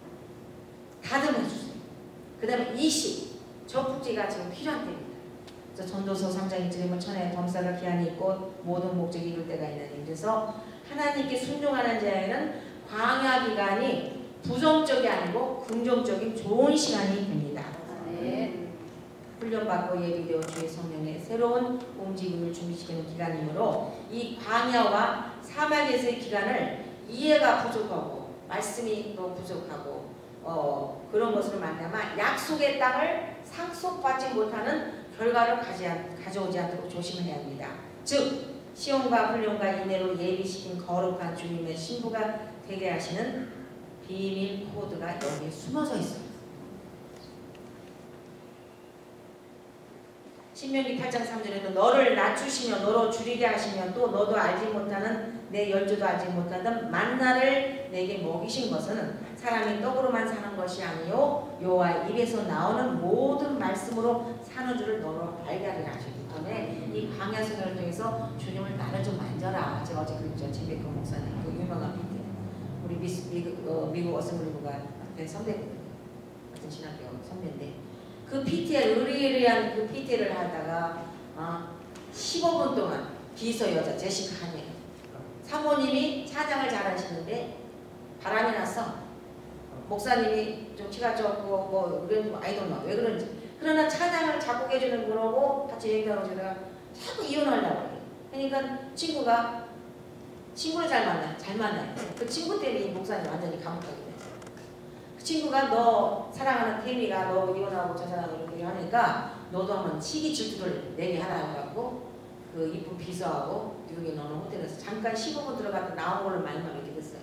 다듬어주세요. 그 다음에 이십 적국지가 지금 필요한 때입니다. 전도서 삼 장 일 절에 보면 천하에 범사가 기한이 있고 모든 목적이 이룰 때가 있는 그래서 하나님께 순종하는 자에는 광야 기간이 부정적이 아니고 긍정적인 좋은 시간이 됩니다. 네. 훈련받고 예비되어 주의 성령의 새로운 움직임을 준비시키는 기간이므로 이 광야와 사막에서의 기간을 이해가 부족하고 말씀이 또 부족하고 어, 그런 것으로 말미암아 약속의 땅을 상속받지 못하는 결과를 가지, 가져오지 않도록 조심해야 합니다. 즉 시험과 훈련과 인내로 예비시킨 거룩한 주님의 신부가 되게 하시는 비밀 코드가 여기에 숨어져 있어요. 신명기 팔 장 삼 절에도 너를 낮추시며 너로 줄이게 하시며 또 너도 알지 못하는 내 열조도 알지 못하던 만나를 내게 먹이신 것은 사람이 떡으로만 사는 것이 아니요 여호와 입에서 나오는 모든 말씀으로 사는 줄을 너로 알게 하리라 하셨기 때문에 이 광야 생활을 통해서 주님을 나를 좀 만져라. 제가 어제 그랬죠. 진백호 목사님 그 유명한 피트 우리 미스, 미국, 어, 미국 어셈블리부가 선배거든요. 같은 신학교 선배인데 그 피티엘 의리의리한 그 피티엘을 하다가 어, 십오 분 동안 비서 여자 제시카 한이에요. 사모님이 찬양을 잘하시는데 바람이 났어. 목사님이 좀 키가 적고 뭐 그런 아이돌 왜 그런지. 그러나 찬양을 작곡해 주는 거라고 같이 얘기하고 제가 자꾸 이혼하려고 해요. 그러니까 친구가 친구를 잘 만나요. 잘 만나요. 그 친구 때문에 이 목사님 완전히 감옥 가게 돼요. 그 친구가 너 사랑하는 태미가 너 이혼하고 저 사람하고 이렇게 하니까 너도 한번 시기 질투를 내게 하라 해갖고 그 이쁜 비서하고 미국에 너는 호텔에서 잠깐 십오 분 들어갔다 나온 걸로 말만 이렇게 됐어요.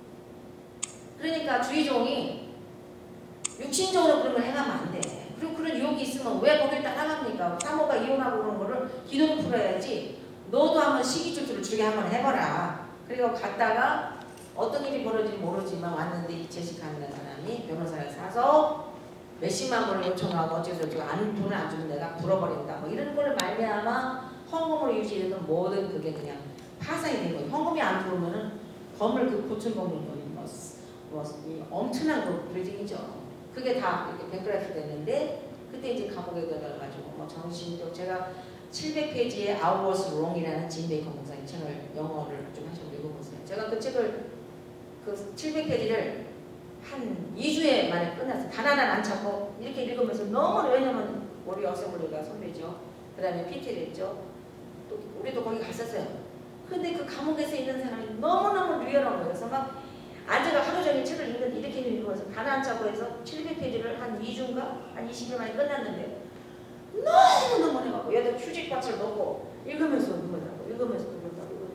그러니까 주의종이 육신적으로 그런 걸 해가면 안 돼. 그리고 그런 유혹이 있으면 왜 거길 따라갑니까? 사모가 이혼하고 그런 거를 기도로 풀어야지. 너도 한번 시기 질투를 주게 한번 해봐라. 그리고 갔다가 어떤 일이 벌어질지 모르지만 왔는데 이 제시카라는 사람이 변호사를 사서 몇십만 원을 요청하고 어쩌고저쩌고 안, 돈을 안 주면 내가 불어버린다 뭐 이런 거를 말미암아 헌금으로 유지했던 모든 그게 그냥 파산이 된 거예요. 헌금이 안 들어오면은 건물 그 고층 건물 뭐, 뭐, 뭐 엄청난 그 빌딩이죠. 그게 다 이렇게 백그라프 됐는데 그때 이제 감옥에 들어가가지고 뭐 정신적 제가 칠백 페이지의 I was wrong이라는 진 베이커 목사님 채널 영어를 좀 하시고 읽어보세요. 제가 그 책을 그 칠백 페이지를 한 이 주에 만에 끝났어요. 단 하나 안 찾고 이렇게 읽으면서 너무 왜냐면 우리 어셈블리가 선배죠. 그 다음에 피티를 했죠. 또 우리도 거기 갔었어요. 근데 그 감옥에서 있는 사람이 너무너무 리얼한 거예요. 그래서 막 앉아가 하루 종일 책을 읽는데 이렇게 읽어서 단 안 찾고 해서 칠백 페이지를 한 이 주인가? 한 이십 일 만에 끝났는데 너무너무 해갖고 얘도 휴지 박스를 넣고 읽으면서 읽으라고 읽으면서 읽으라고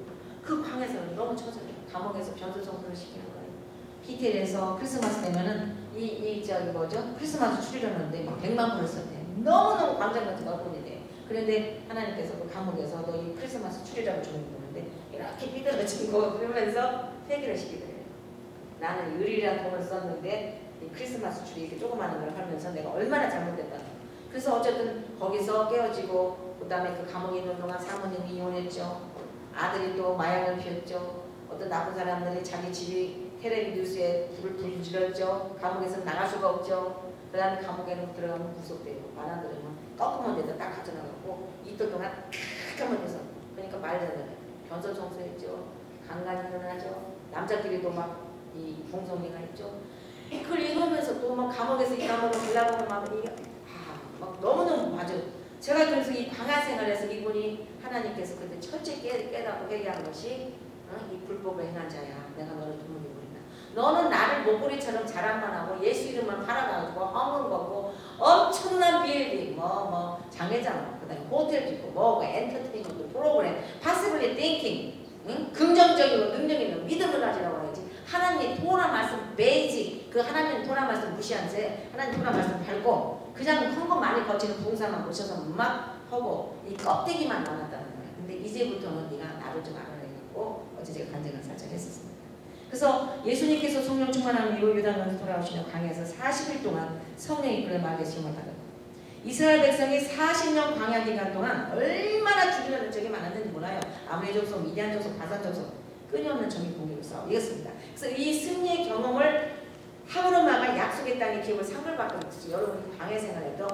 그 방에서 너무 처져요. 감옥에서 변소청소를 시키는 거예요. 디테일에서 크리스마스 되면은 이, 이 저기 뭐죠? 크리스마스 추리려는데 막 백만 불을 썼대요. 너무너무 광장같이 넣어보니 돼요. 그런데 하나님께서 그 감옥에서 너 이 크리스마스 추리라고 주는 거는데 이렇게 삐뚤어진 거 그러면서 회개를 시키더래요. 나는 의리란 돈을 썼는데 이 크리스마스 추리 이렇게 조그마한 걸 하면서 내가 얼마나 잘못됐다는 거예요. 그래서 어쨌든 거기서 깨어지고 그 다음에 그 감옥에 있는 동안 사모님이 이혼했죠. 아들이 또 마약을 피웠죠. 어떤 나쁜 사람들이 자기 집이 텔레비 뉴스에 불을 불질렀죠. 감옥에서 나갈 수가 없죠. 그 다음에 감옥에는 들어가면 구속되고 말 안 들으면 꺾으면 데다 딱 가져나가고 이틀 동안 깜깜한 데서 그러니까 말도 안 되는 변소 청소했죠. 강간이 일어나죠. 남자끼리도 막 이 공성애가 있죠. 그걸 읽으면서 또 막 감옥에서 이 감옥을 들라보면 막 이게 아, 막 너무너무 맞아. 제가 그래서 이 광야 생활에서 이분이 하나님께서 그때 철저히 깨, 깨닫고 회개한 것이 어? 이 불법을 행한 자야. 내가 너를 두목이 버린다. 너는 나를 목걸이처럼 자랑만 하고 예수 이름만 팔아가지고 허문 걷고 엄청난 빌딩 뭐 뭐 장애장 그 다음에 호텔 짓고 뭐 엔터테인먼트 프로그램 파시블리 띵킹 응? 긍정적이고 능력 있는 믿음을 가지라고 해야지. 하나님의 토라 말씀 베이직 그 하나님의 토라 말씀 무시한 채 하나님 토라 말씀 밟고 그냥 헌것 많이 거치는 봉사만 모셔서 막 하고 이 껍데기만 남았다는 거야. 근데 이제부터는 네가 나를 좀 알아야 겠고 어제 제가 간증을 살짝 했었습니다. 그래서 예수님께서 성령 충만한 이후 요단강에서 돌아오시는 광야에서 사십 일 동안 성령이 그를 마귀의 시험을 받았고 이스라엘 백성이 사십 년 광야 기간 동안 얼마나 죽이는 적이 많았는지 몰라요. 아므리 족속, 미디안 족속, 바산 족속 끊임없는 적이 공격을 싸워 이겼습니다. 그래서 이 승리의 경험을 함으로 막아 약속의 땅의 기업을 상급받고 있듯이 여러분이 광야 생활에도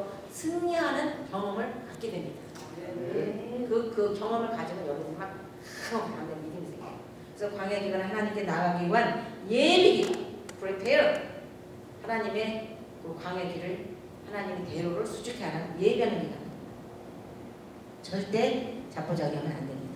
승리하는 경험을 갖게 됩니다. 네. 그, 그 경험을 가지고 여러분이 막 강한 믿음이 생겨요. 그래서 광야 기간 하나님께 나아가기 위한 예비 기간, prepare 하나님의 그 광야 길을 하나님의 대로를 수축해 하는 예비하는 기간. 절대 자포자기하면 안 됩니다.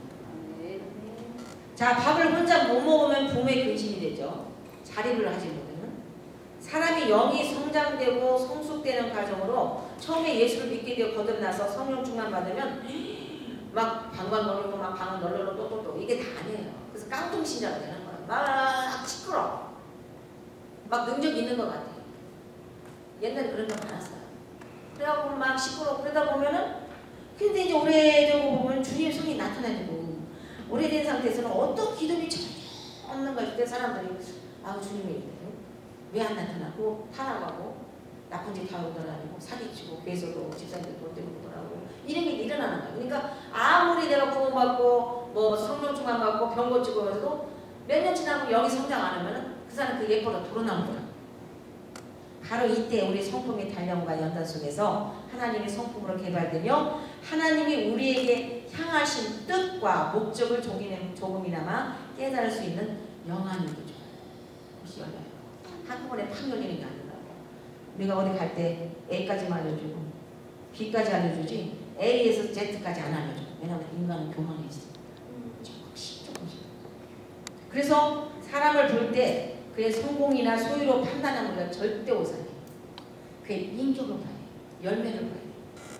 자, 밥을 혼자 못 먹으면 부모의 근심이 되죠. 자립을 하지 못하면 사람이 영이 성장되고 성숙되는 과정으로 처음에 예수를 믿게 되어 거듭나서 성령 충만 받으면 막 방방 걸고 막 방을 널널 또또또 이게 다 아니에요. 그래서 깡통신자가 되는 거야. 막 시끄러. 막 능력 있는 것 같아. 옛날에 그런 거 많았어요. 그래갖고 막 시끄러. 그러다 보면은 근데 이제 오래되고 보면 주님의 손이 나타나지고 오래된 상태에서는 어떤 기도이 전혀 없는 것일 때 사람들이 아 주님이 왜 안 나타나고 타락하고 나쁜 짓 하고 돌아다니고 사기치고 교회에서도 집사님들 돈 때문에 돌아오고 이런 게 일어나는 거야. 그러니까 아무리 내가 구원받고 뭐 성령 충만 받고 병 고치고 해서도 몇 년 지나고 영이 성장 안 하면은 그 사람 그 예포가 돌아나오더라. 바로 이때 우리 성품의 단련과 연단 속에서 하나님의 성품으로 개발되며 하나님이 우리에게 향하신 뜻과 목적을 조금이나마 깨달을 수 있는 영안이 되죠. 혹시 열려요. 한꺼번에 팍 열리는 게 아니라고. 우리가 어디 갈 때 A까지만 알려주고 B까지 알려주지 A에서 Z까지 안 알려줘. 왜냐하면 인간은 교만이 있어. 조금씩 조금씩. 그래서 사람을 볼 때 그의 성공이나 소유로 판단하는 건 절대 오산해. 그의 인격을 봐야 돼. 열매를 봐야 돼.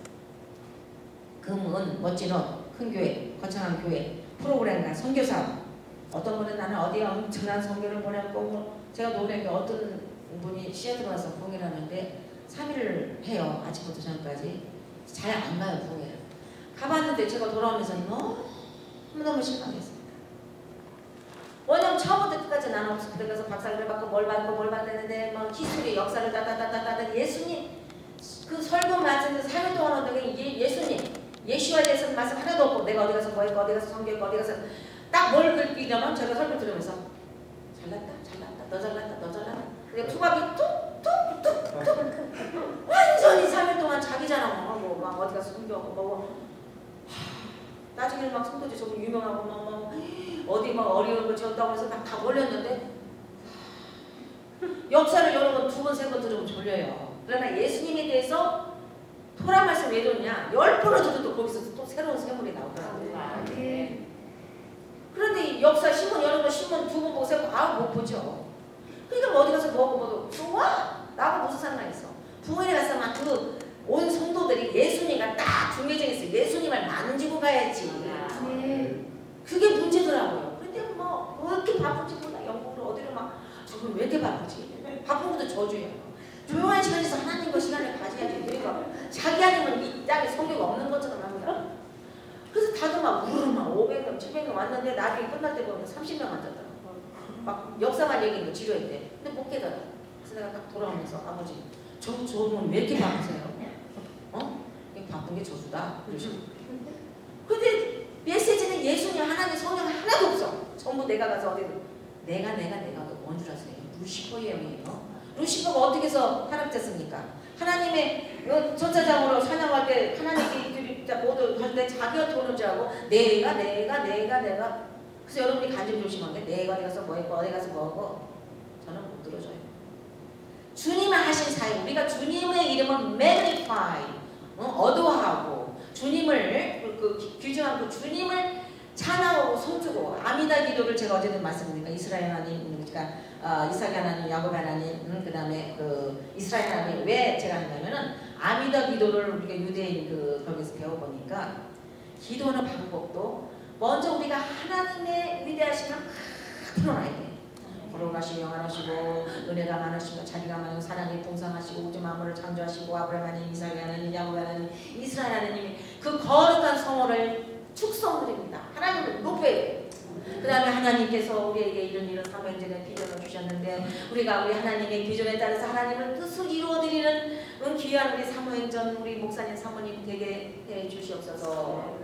금은 멋진 옷, 큰 교회, 거창한 교회, 프로그램이나 선교사. 어떤 분은 나는 어디에 엄청난 선교를 보내고 뭐 제가 놀란 게 어떤 분이 시애틀 와서 봉회를 하는데 삼 일을 해요. 아침부터 저녁까지. 잘 안 가요 봉회를. 가봤는데 제가 돌아오면서 너무너무 실망했어요. 왜냐면 처음부터 끝까지 나는 없어. 그때 가서 박사를 받고 뭘 받고 뭘 받았는데 막 히스토리 역사를 따다다다다다 예수님 그 설교 말씀을 삼 일 동안 하던 게 예수님 예수와에 대해서 말씀 하나도 없고 내가 어디 가서 뭐 했고 어디 가서 성교했고 어디 가서 딱 뭘 긁히냐면 제가 설교 들으면서 잘났다 잘났다 너 잘났다 너 잘났다 근데 투박이 뚝뚝뚝뚝 완전히 삼 일 동안 자기 자랑하고 막 어디 가서 성교하고 뭐고 나중에는 막 성도지 저거 유명하고 막, 막 어디 막 어려운 거 지었다고 해서 막 다 몰렸는데 역사를 여러 번 두 번 세 번 들으면 졸려요. 그러나 예수님에 대해서 토라 말씀 왜 좋냐? 열 번을 들어도 거기서 또 새로운 세물이 나오더라고요. 아, 네. 그런데 역사 신문 여러 번 신문 두 번 보고 세 번 아우 못 보죠. 그러니까 뭐 어디 가서 뭐고 뭐고 좋아? 나하고 무슨 상관이 있어? 부모에 가서 막 그 온 성도들이 예수님과 딱 중매정했어요. 예수님을 만지고 가야지. 네. 그게 문제더라고요. 저는 왜 이렇게 바쁘지? 바쁜 것도 저주예요. 조용한 시간에서 하나님과 시간을 가져야지. 그러니까 자기 아니면 이 땅에 성교가 없는 것처럼 합니다. 그래서 다들 막 우르르 막 오백 명, 칠백 명 왔는데 나중에 끝날 때 보면 삼십 명 앉았더라고. 막 역사만 얘기는 거 지루했대. 근데 못 깨달아. 그래서 내가 딱 돌아오면서 아버지 저, 저분 왜 이렇게 바쁘세요? 어? 바쁜 게 저주다. 그러시고. 근데 메시지는 예수님, 하나님, 성령 하나도 없어. 전부 내가 가서 어디든 내가 내가 내가 뭔 줄 아세요? 루시퍼의 영이에요. 루시퍼가 어떻게 해서 타락됐습니까? 하나님의 전사장으로 사냥할 때 하나님이 모두 할 때 자기가 돈을 줄 알고 내가 내가 내가 내가 그래서 여러분이 간증 조심한 게 내가 어디 가서 뭐 했고 어디 가서 뭐 하고 저는 못 들어줘요. 주님을 하신 사이 우리가 주님의 이름을 magnify 어? 어두워하고 주님을 그, 그 규정하고 주님을 찬양하고 손주고 아미다 기도를 제가 어제도 말씀드리니까 이스라엘 하나님 그러니까 어, 이삭 하나님 야곱 하나님 음, 그 다음에 그 이스라엘 하나님 왜 제가 하냐면은 아미다 기도를 우리가 유대인 그 거기서 배워보니까 기도하는 방법도 먼저 우리가 하나님의 위대하심을 드러나야 돼. 거룩하시고 영원하시고 은혜가 많으시고 자비가 많으시고 사랑이 풍성하시고 우주 만물을 창조하시고 아브라함 하나님, 이삭 하나님, 야곱 하나님, 이스라엘 하나님이 그 거룩한 성호를 축성드립니다. 하나님을 높여야 돼. 그 다음에 하나님께서 우리에게 이런 이런 사명전의 비전을 주셨는데 우리가 우리 하나님의 비전에 따라서 하나님을 뜻을 이루어드리는 은 귀한 우리 사무행전 우리 목사님 사모님 되게 해주시옵소서.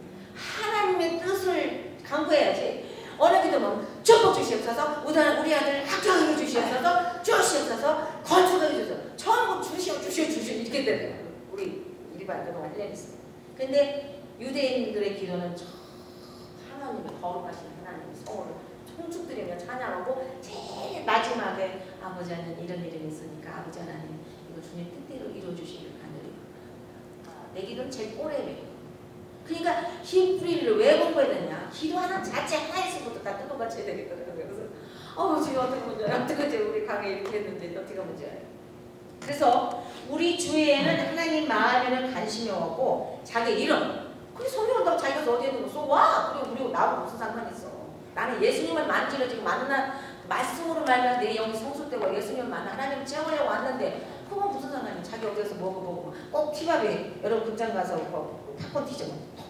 하나님의 뜻을 강구해야지. 어느 기도면 축복 주시옵소서, 우리 아들 합격해 주시옵소서, 주시옵소서, 건축해 주시옵소서, 전부 주시오 주시오 주시오 이렇게 되는 우리 일반 동안 일 년 있어요. 근데 유대인들의 기도는 하나님의 거룩하신 하나님의 성호를 총축드리며 찬양하고 제일 마지막에 아버지 하나님 이런 일이 있으니까 아버지 하나님 이거 주님 뜻대로 이루어주시길 간절히 아, 내 기도는 제일 꼬레예요. 그러니까 히브리를 왜 공부해야 되냐? 기도하는 자체 하나에서부터 다 뜯어 맞춰야 되겠더라고요. 그래서 어 지금 어떻게 문제야? 어떻게 이제 우리 강의 이렇게 했는데 어떻게 문제야? 그래서 우리 주위에는 하나님 마음에는 관심이 없고 자기 이름 그게 성경한다고 자기가 어디에 있는 거 쏘와? 그리고 우리 나하고 무슨 상관이 있어? 나는 예수님을 만지러 지금 만나 말씀으로 말하면 내 영이 성숙되고 예수님을 만나 하나님을 체험하려고 왔는데 그건 무슨 상관이야? 자기 어디에서 먹어보고 꼭 티밥에 여러분 극장 가서 뭐 팝콘 티죠.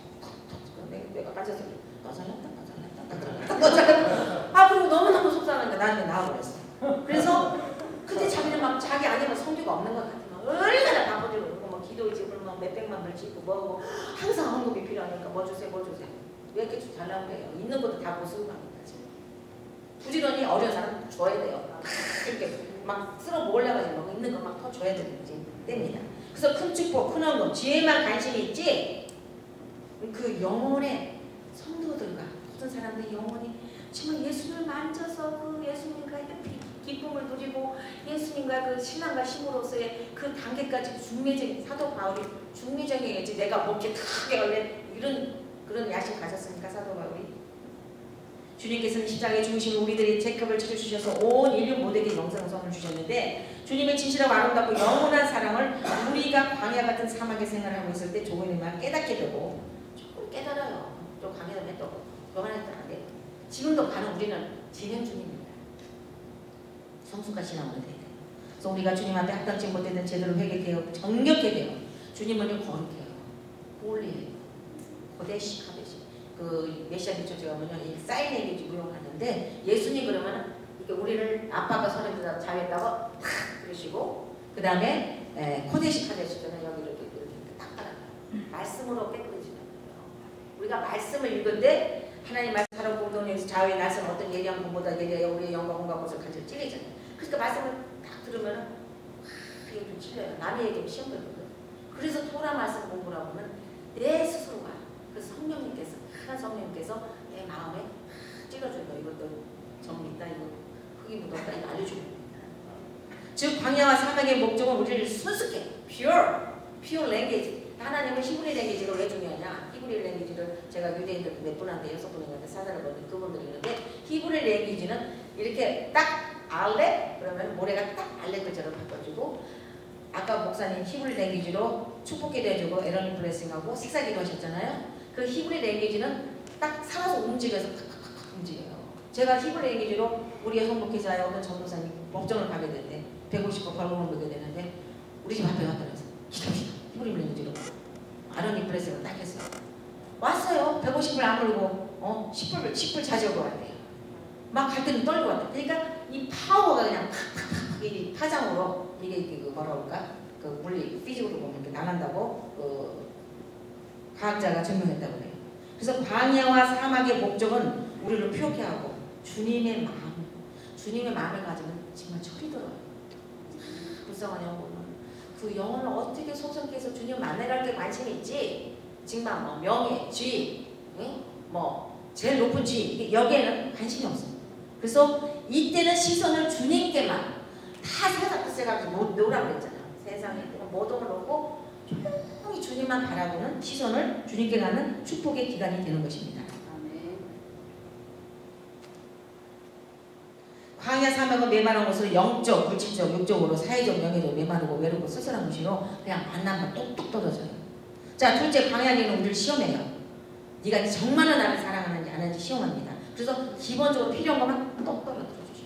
내가 빠져서 너잘났다 너잘났다 너잘났다 아 그리고 너무너무 속상한데 나한테 나와버렸어. 그래서 그때 자기는 막 자기 아니면 성교가 없는 것 같아. 얼마나 바쁘지고 그러고 뭐 기도 집을 막 몇백만 불 짓고 뭐하고 항상 헌금이 필요하니까 뭐 주세요 뭐 주세요. 왜 이렇게 잘 나오래요? 있는 것도 다 보수고 갑니다 지금. 부지런히 어려운 사람 줘야 돼요. 이렇게 막 쓸어 모으려가지고 막 있는 거 막 더 줘야 되는 거지 됩니다. 그래서 큰 축복 큰 헌금 지혜만 관심이 있지 그 영혼의 성도들과 모든 사람들이 영혼이 정말 예수님을 만져서 그 예수님과의 기쁨을 누리고 예수님과 그 신앙과 힘으로서의 그 단계까지 중매적인 사도 바울이 중매적이겠지 내가 뭐 이렇게 크게 원래 이런 그런 야심 가졌으니까 사도 바울이 주님께서는 십자가의 중심을 우리들이 제급을 지켜주셔서 온 인류 모두에게 영생성을 주셨는데 주님의 진실하고 아름답고 영원한 사랑을 우리가 광야 같은 사막의 생활을 하고 있을 때 조금이만 깨닫게 되고 조금 깨달아요. 또 광야에 또 영원했다는데 지금도 가는 우리는 진행 중입니다. 성숙한 신앙을 해야 돼요. 그래서 우리가 주님 앞에 합당치 못했던 제대로 회개해요. 정결케 돼요. 주님은요 거룩해요. 홀리해요. 고대시 하듯이 그 메시아 기초제 가면요 이 사인 랭귀지 무용하는데 예수님 그러면 이렇게 우리를 아빠가 손에 잡았다고 탁 그러시고 그 다음에 코데시 하듯이 저는 여기를 이렇게 딱 깔아요. 말씀으로 깨끗해지는 거예요. 우리가 말씀을 읽은데 하나님 말씀 하루 공동에서 자유의 날선 어떤 예리한 것보다 예리하여 우리의 영광 온갖 것을 간절히 찔리잖아요. 그러니까 말씀을 딱 들으면 그게 좀 찔려요. 남의 얘기하면 시험 들거든. 그래서 토라 말씀 공부를 하면 내 스스로가 그 성령님께서 한 성령님께서 내 마음에 찔러줘요. 이것도 정리 있다 이거 흙이 묻었다 이거 알려주는 겁니다. 즉 광야와 사막의 목적은 우리를 순수케 pure pure language 하나님은 히브리 랭귀지가 왜 중요하냐? 히브리 랭귀지를 제가 유대인들 몇 분한테 여섯 분인데 사자를 보는 그분들이 있는데 히브리 랭귀지는 이렇게 딱 알렛 그러면 모래가 딱 알렛 글자로 바꿔주고 아까 목사님 히브리 랭귀지로 축복기도 해주고 에러닝 블레싱하고 식사기도 하셨잖아요. 그 히브리 랭귀지는 딱 살아서 움직여서 탁탁탁 움직여요. 제가 히브리 랭귀지로 우리 여성목회자의 어떤 전도사님 법정을 가게 되는데 백오십 번 벌금을 물게 되는데 우리 집 앞에 갔다 그래서 기다립시다. 힘을 밀는 거지. 아론이 프레스가 딱 했어요. 왔어요. 백오십 불 안 물고 어 십 불 십 불 자지우고 왔대요. 막 갈 때는 떨고 왔대. 그러니까 이 파워가 그냥 팍팍팍 이 파장으로 이게 그 뭐라 그럴까? 그 물리 피직으로 보면 이렇게 나간다고 그 과학자가 증명했다고 해요. 그래서 광야와 사막의 목적은 우리를 표현케 하고 주님의 마음, 주님의 마음을 가지면 정말 철이 들어요. 불쌍한 영혼은 그 영혼을 어떻게 속성케 해서 주님 만나갈 게 관심이 있지. 정말 뭐 명예, 지, 응? 뭐 제일 높은 지 여기에는 관심이 없어요. 그래서 이때는 시선을 주님께만 다 세상 끝에가지고 놓으라고 그랬잖아요. 세상에 모든 걸 놓고 조용히 주님만 바라보는 시선을 주님께 가는 축복의 기간이 되는 것입니다. 광야 사막은 메마른 곳으로 영적, 물질적, 육적으로 사회적, 영예적 메마르고 외롭고 쓸쓸한 곳이로 그냥 만나면 똑똑 떨어져요. 자, 둘째, 광야는 우리를 시험해요. 네가 정말로 나를 사랑하는지 아는지 시험합니다. 그래서 기본적으로 필요한 것만 똑 떨어뜨려 주시고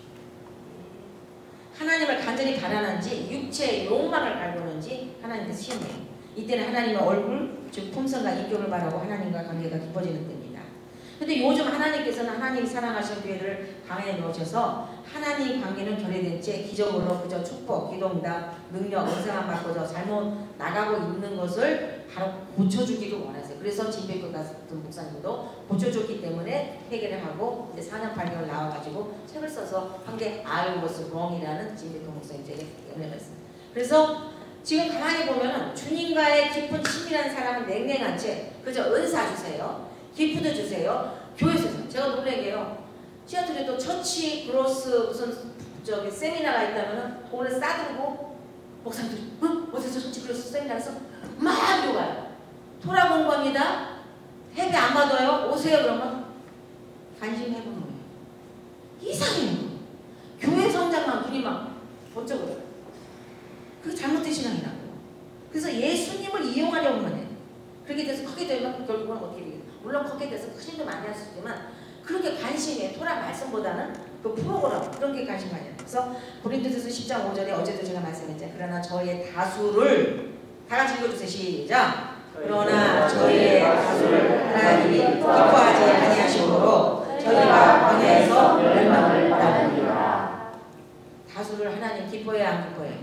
하나님을 간절히 바라는지 육체의 욕망을 갈구는지 하나님께서 시험해요. 이때는 하나님의 얼굴, 즉 품성과 인격을 바라고 하나님과 관계가 깊어지는 때입니다. 근데 요즘 하나님께서는 하나님이 사랑하시는 교회를 방에 넣으셔서 하나님 관계는 결여된 채 기적으로 그저 축복, 기도응답, 능력, 은사만 바꿔서 잘못 나가고 있는 것을 바로 고쳐주기를 원하세요. 그래서 진백교 같은 목사님도 고쳐줬기 때문에 해결을 하고 이제 사 년 팔 개월 나와가지고 책을 써서 한 게 I was wrong이라는 진백교 목사님 제게 연애가 있어요. 그래서 지금 가만히 보면은 주님과의 깊은 친밀한 사랑은 냉랭한 채 그저 은사 주세요. 기프트 주세요. 교회에서 제가 놀래게요. 시애틀에도 처치 그로스 무슨 저기 세미나가 있다면은 돈을 싸들고 목사님들이 어? 어디서 처치 그로스 세미나에서 막 요가요. 토라 공부합니다. 회비 안 받아요. 오세요. 그러면 관심 해보는 거예요. 이상해요. 교회 성장만 눈이 막 번쩍 오요. 그게 잘못된 신앙이라고요. 그래서 예수님을 이용하려고만 해요. 그렇게 돼서 크게 되면 결국은 어떻게 되겠어요? 물론 걷게 돼서 큰 힘도 많이 할 수 있지만 그렇게 관심이 토라 말씀보다는 그 프로그램 그런 게 관심 많이 해요. 그래서 고린도전서 십 장 오 절에 어제도 제가 말씀했죠. 그러나 저희의 다수를 다 같이 읽어주세요. 시작. 그러나 저희의 다수를 하나님이 기뻐하지 아니하시므로 저희가 광야에서 멸망을 받으리라. 다수를 하나님 기뻐해야 안 기뻐해요?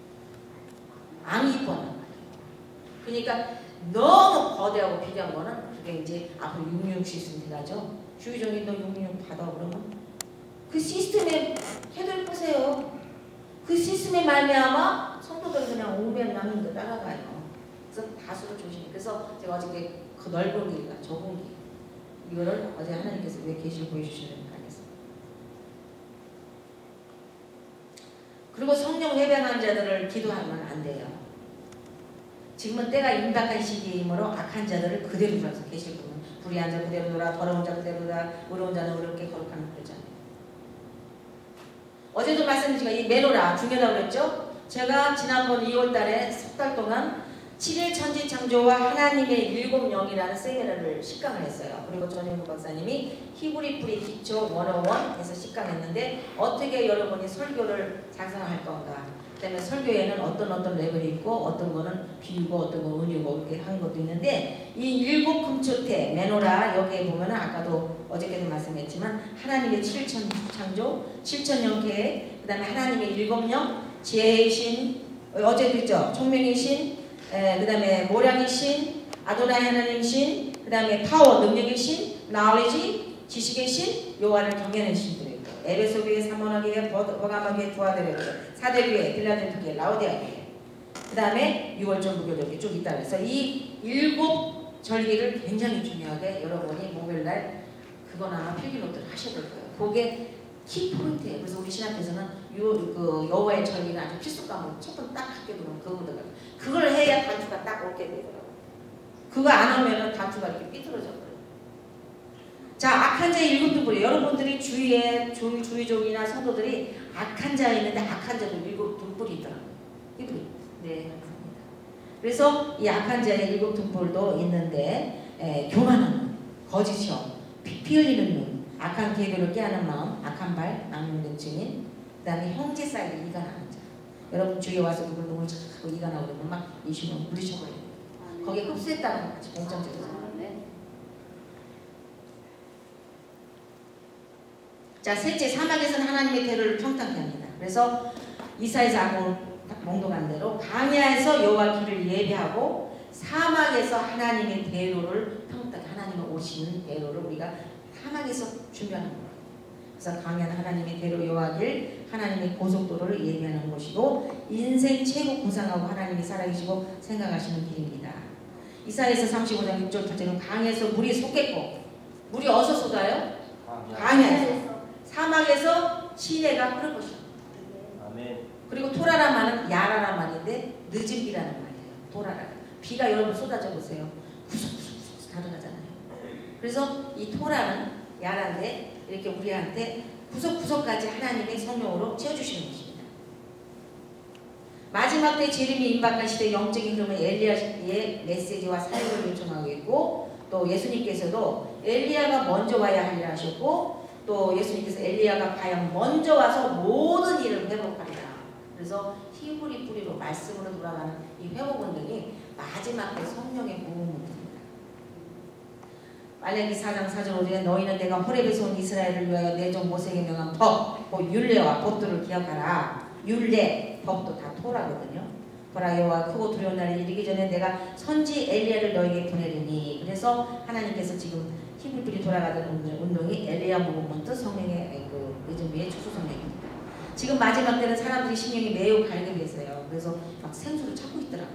안 기뻐하는 거예요. 그러니까 너무 거대하고 비대한 거는 그게 이제 앞으로 육육육 시스템이 가죠. 주의종이 너 육육육 받아 그러면 그 시스템에 해결 보세요. 그 시스템에 말미암아 성도들이 그냥 오면 남는 거 따라가요. 그래서 다수를 조심해. 그래서 제가 어저께 그 넓은 길과 좁은 길 이거를 어제 하나님께서 왜 계시를 보여주시는지 알겠습니다. 그리고 성령 회방한 자들을 기도하면 안 돼요. 지금은 때가 임박한 시기이므로 악한 자들을 그대로 두라서 계실 분은 불의한 자 그대로 두라, 더러운 자 그대로 두라, 의로운 자는 의롭게 거룩한 그러잖아요. 어제도 말씀드린 이 메노라 중요하다고 그랬죠? 제가 지난번 이월 달에 석 달 동안 칠일 천지 창조와 하나님의 일곱 영이라는 세미나를 식강을 했어요. 그리고 전현무 박사님이 히브리 뿌리 기초 백일에서 식강했는데 어떻게 여러분이 설교를 작성할 건가? 그다음에 설교에는 어떤 어떤 레벨이 있고 어떤 거는 비유고 어떤 거 은유고 이렇게 한 것도 있는데 이 일곱 금초태 메노라 여기에 보면은 아까도 어저께도 말씀했지만 하나님의 칠천 창조, 칠천 영 계획, 그다음에 하나님의 일곱 영, 지혜의 신, 어제도 있죠. 총명의 신, 그다음에 모량의 신, 아도나이 하나님 신, 그다음에 파워 능력의 신, knowledge 지식의 신, 여호와를 경외하는 신들이 있고 에베소교회, 사모나교회, 버가마교회, 두아데교회, 사대교회, 빌라델피아교회, 라오디아교회, 그 다음에 유월절 무교절이 쭉 있다 그래서 이 일곱 절기를 굉장히 중요하게 여러분이 목요일날 그건 아마 필기노트를 하셔야 될 거예요. 그게 키포인트예요. 그래서 우리 신학교에서는 요, 그 여호와의 절기는 아주 필수 과목 첫 번 딱 학교 들어오면 그거거든요. 그걸 해야 단추가 딱 오게 되더라고요. 그거 안 하면은 단추가 이렇게 삐뚤어져 버려요. 자, 악한 자의 일곱 등불이 여러분들이 주위에 주, 주의종이나 성도들이 악한 자가 있는데 악한 자도 일곱 등불이 있더라고요. 이분이 네, 감사합니다. 그래서 이 악한 자의 일곱 등불도 있는데 에, 교만한 거짓형, 피, 피 흘리는 눈, 악한 계획을 깨하는 마음, 악한 약한 발, 낭만적 증인, 그 다음에 형제 사이에 이가 나는 자. 여러분 주위에 와서 누굴 누굴 자꾸 이가 나오면 막 이시면 부르셔버려요. 거기에 흡수했다는 거지, 공정적으로. 자, 셋째, 사막에서는 하나님의 대로를 평탄케 합니다. 그래서 이사야서 아무 몽독한 대로 광야에서 여호와 길을 예비하고 사막에서 하나님의 대로를 평탄, 하나님의 오시는 대로를 우리가 사막에서 준비하는 거예요. 그래서 광야는 하나님의 대로 여호와 길, 하나님의 고속도로를 예비하는 곳이고 인생 최고 구상하고 하나님이 살아계시고 생각하시는 길입니다. 이사야서 삼십오 장 육 절 팔 절은 강에서 물이 솟겠고 물이 어디서 쏟아요? 광야에서. 사막에서 시내가 흐를 것이다. 아멘. 그리고 토라란 말은 야라란 말인데 늦은 비라는 말이에요. 토라라. 비가 여러분 쏟아져 보세요. 구석구석 다르잖아요. 그래서 이 토라는 야란데 이렇게 우리한테 구석구석까지 하나님의 성령으로 채워주시는 것입니다. 마지막 때 재림이 임박한 시대 영적인 흐름은 엘리야의 메시지와 사역을 요청하고 있고 또 예수님께서도 엘리야가 먼저 와야 하리라 하셨고 또 예수님께서 엘리야가 과연 먼저 와서 모든 일을 회복하리라. 그래서 히브리 뿌리로 말씀으로 돌아가는 이 회복 운동이 마지막 때 성령의 부흥입니다. 말라기 사 장 사 절 오 절에 너희는 내가 호렙에서 온 이스라엘을 위하여 내 종 모세에게 명한 법, 그 율례와 법도를 기억하라. 율례, 법도 다 토라거든요. 보라 여호와 크고 두려운 날이 이르기 전에 내가 선지 엘리야를 너에게 보내리니. 그래서 하나님께서 지금 히브리들이 돌아가던 운동이 엘리야 무브먼트 성령의 그 의준비의 추수 성령입니다. 지금 마지막 때는 사람들이 신경이 매우 갈급해서요. 그래서 막 생수를 찾고 있더라고요.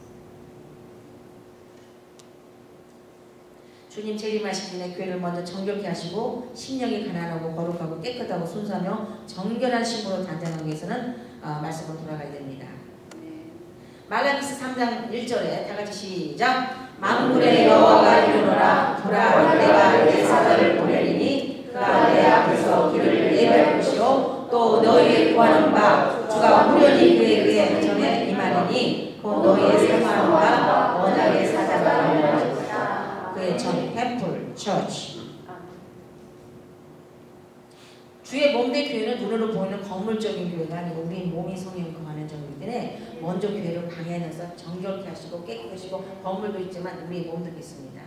주님 재림하시기 전에 교회를 먼저 정결케 하시고 심령이 가난하고 거룩하고 깨끗하고 순수하며 정결한 심으로 단장하기 위해서는 어, 말씀으로 돌아가야 됩니다. 말라기스 삼 장 일 절에 다같이 시작. 만군의 여호와가 이르노라. 보라 내가 내 사자를 보내리니 그가 내 앞에서 길을 예비할 것이요 또 너희의 구하는 바 주가 후련히 그에게 전에 임하리니 곧 너희의 사망과 원하의 사자가 일어날 것이다. 그의 전 템플, 처치. 주의 몸된 교회는 눈으로 보이는 건물적인 교회가 아니고 우리 몸이 성령 거하는 정이기 때문에 먼저 교회를 방해하면서 정결케 하시고 깨끗하시고 건물도 있지만 우리의 몸도 있습니다.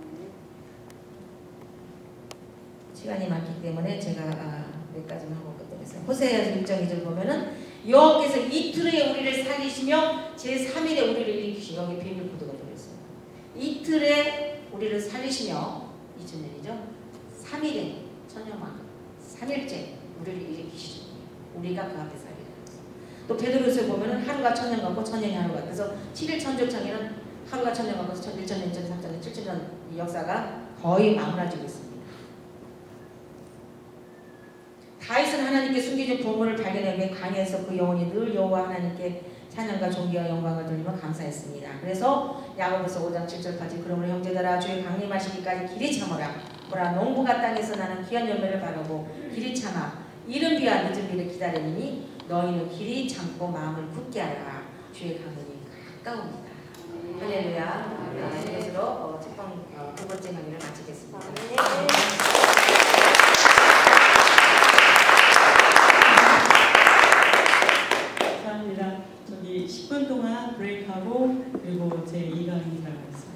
시간이 많기 때문에 제가 아, 몇 가지만 하고 끝내겠습니다. 호세아서 일 장 이 절 보면은 여호와께서 이틀에 우리를 살리시며 제삼 일에 우리를 일으키시며 여기 비밀 코드가 들어있어요. 이틀에 우리를 살리시며 이천 년이죠. 삼 일에 천년만 삼 일째 우리를 일으키시죠. 우리가 그 앞에 살리라. 또 베드로서에 보면은 하루가 천년 같고 천년이 하루가. 그래서 칠 일 천조창에는 하루가 천년 같고 일 천 년, 이 천 년, 삼 천 년, 칠천 년 이 역사가 거의 마무라지고 있습니다. 다윗은 하나님께 숨겨진 보물을 발견하며 광야에서 그 영혼이 늘 여호와 하나님께 찬양과 존귀와 영광을 돌리며 감사했습니다. 그래서 야고보서 오 장 칠 절까지 그러므로 형제들아 주의 강림하시기까지 길이 참으라. 보라 농부가 땅에서 나는 귀한 열매를 바라고 길이 참아 이른 비와 늦은 비를 기다리니 너희는 길이 참고 마음을 굳게 하라. 주의 강림이 가까웁니다. 할렐루야. 이것으로 어, 특강 어, 두 번째 강의를 마치겠습니다. 감사합니다. 저기 십 분 동안 브레이크하고 그리고 제 이 강의 들어가겠습니다.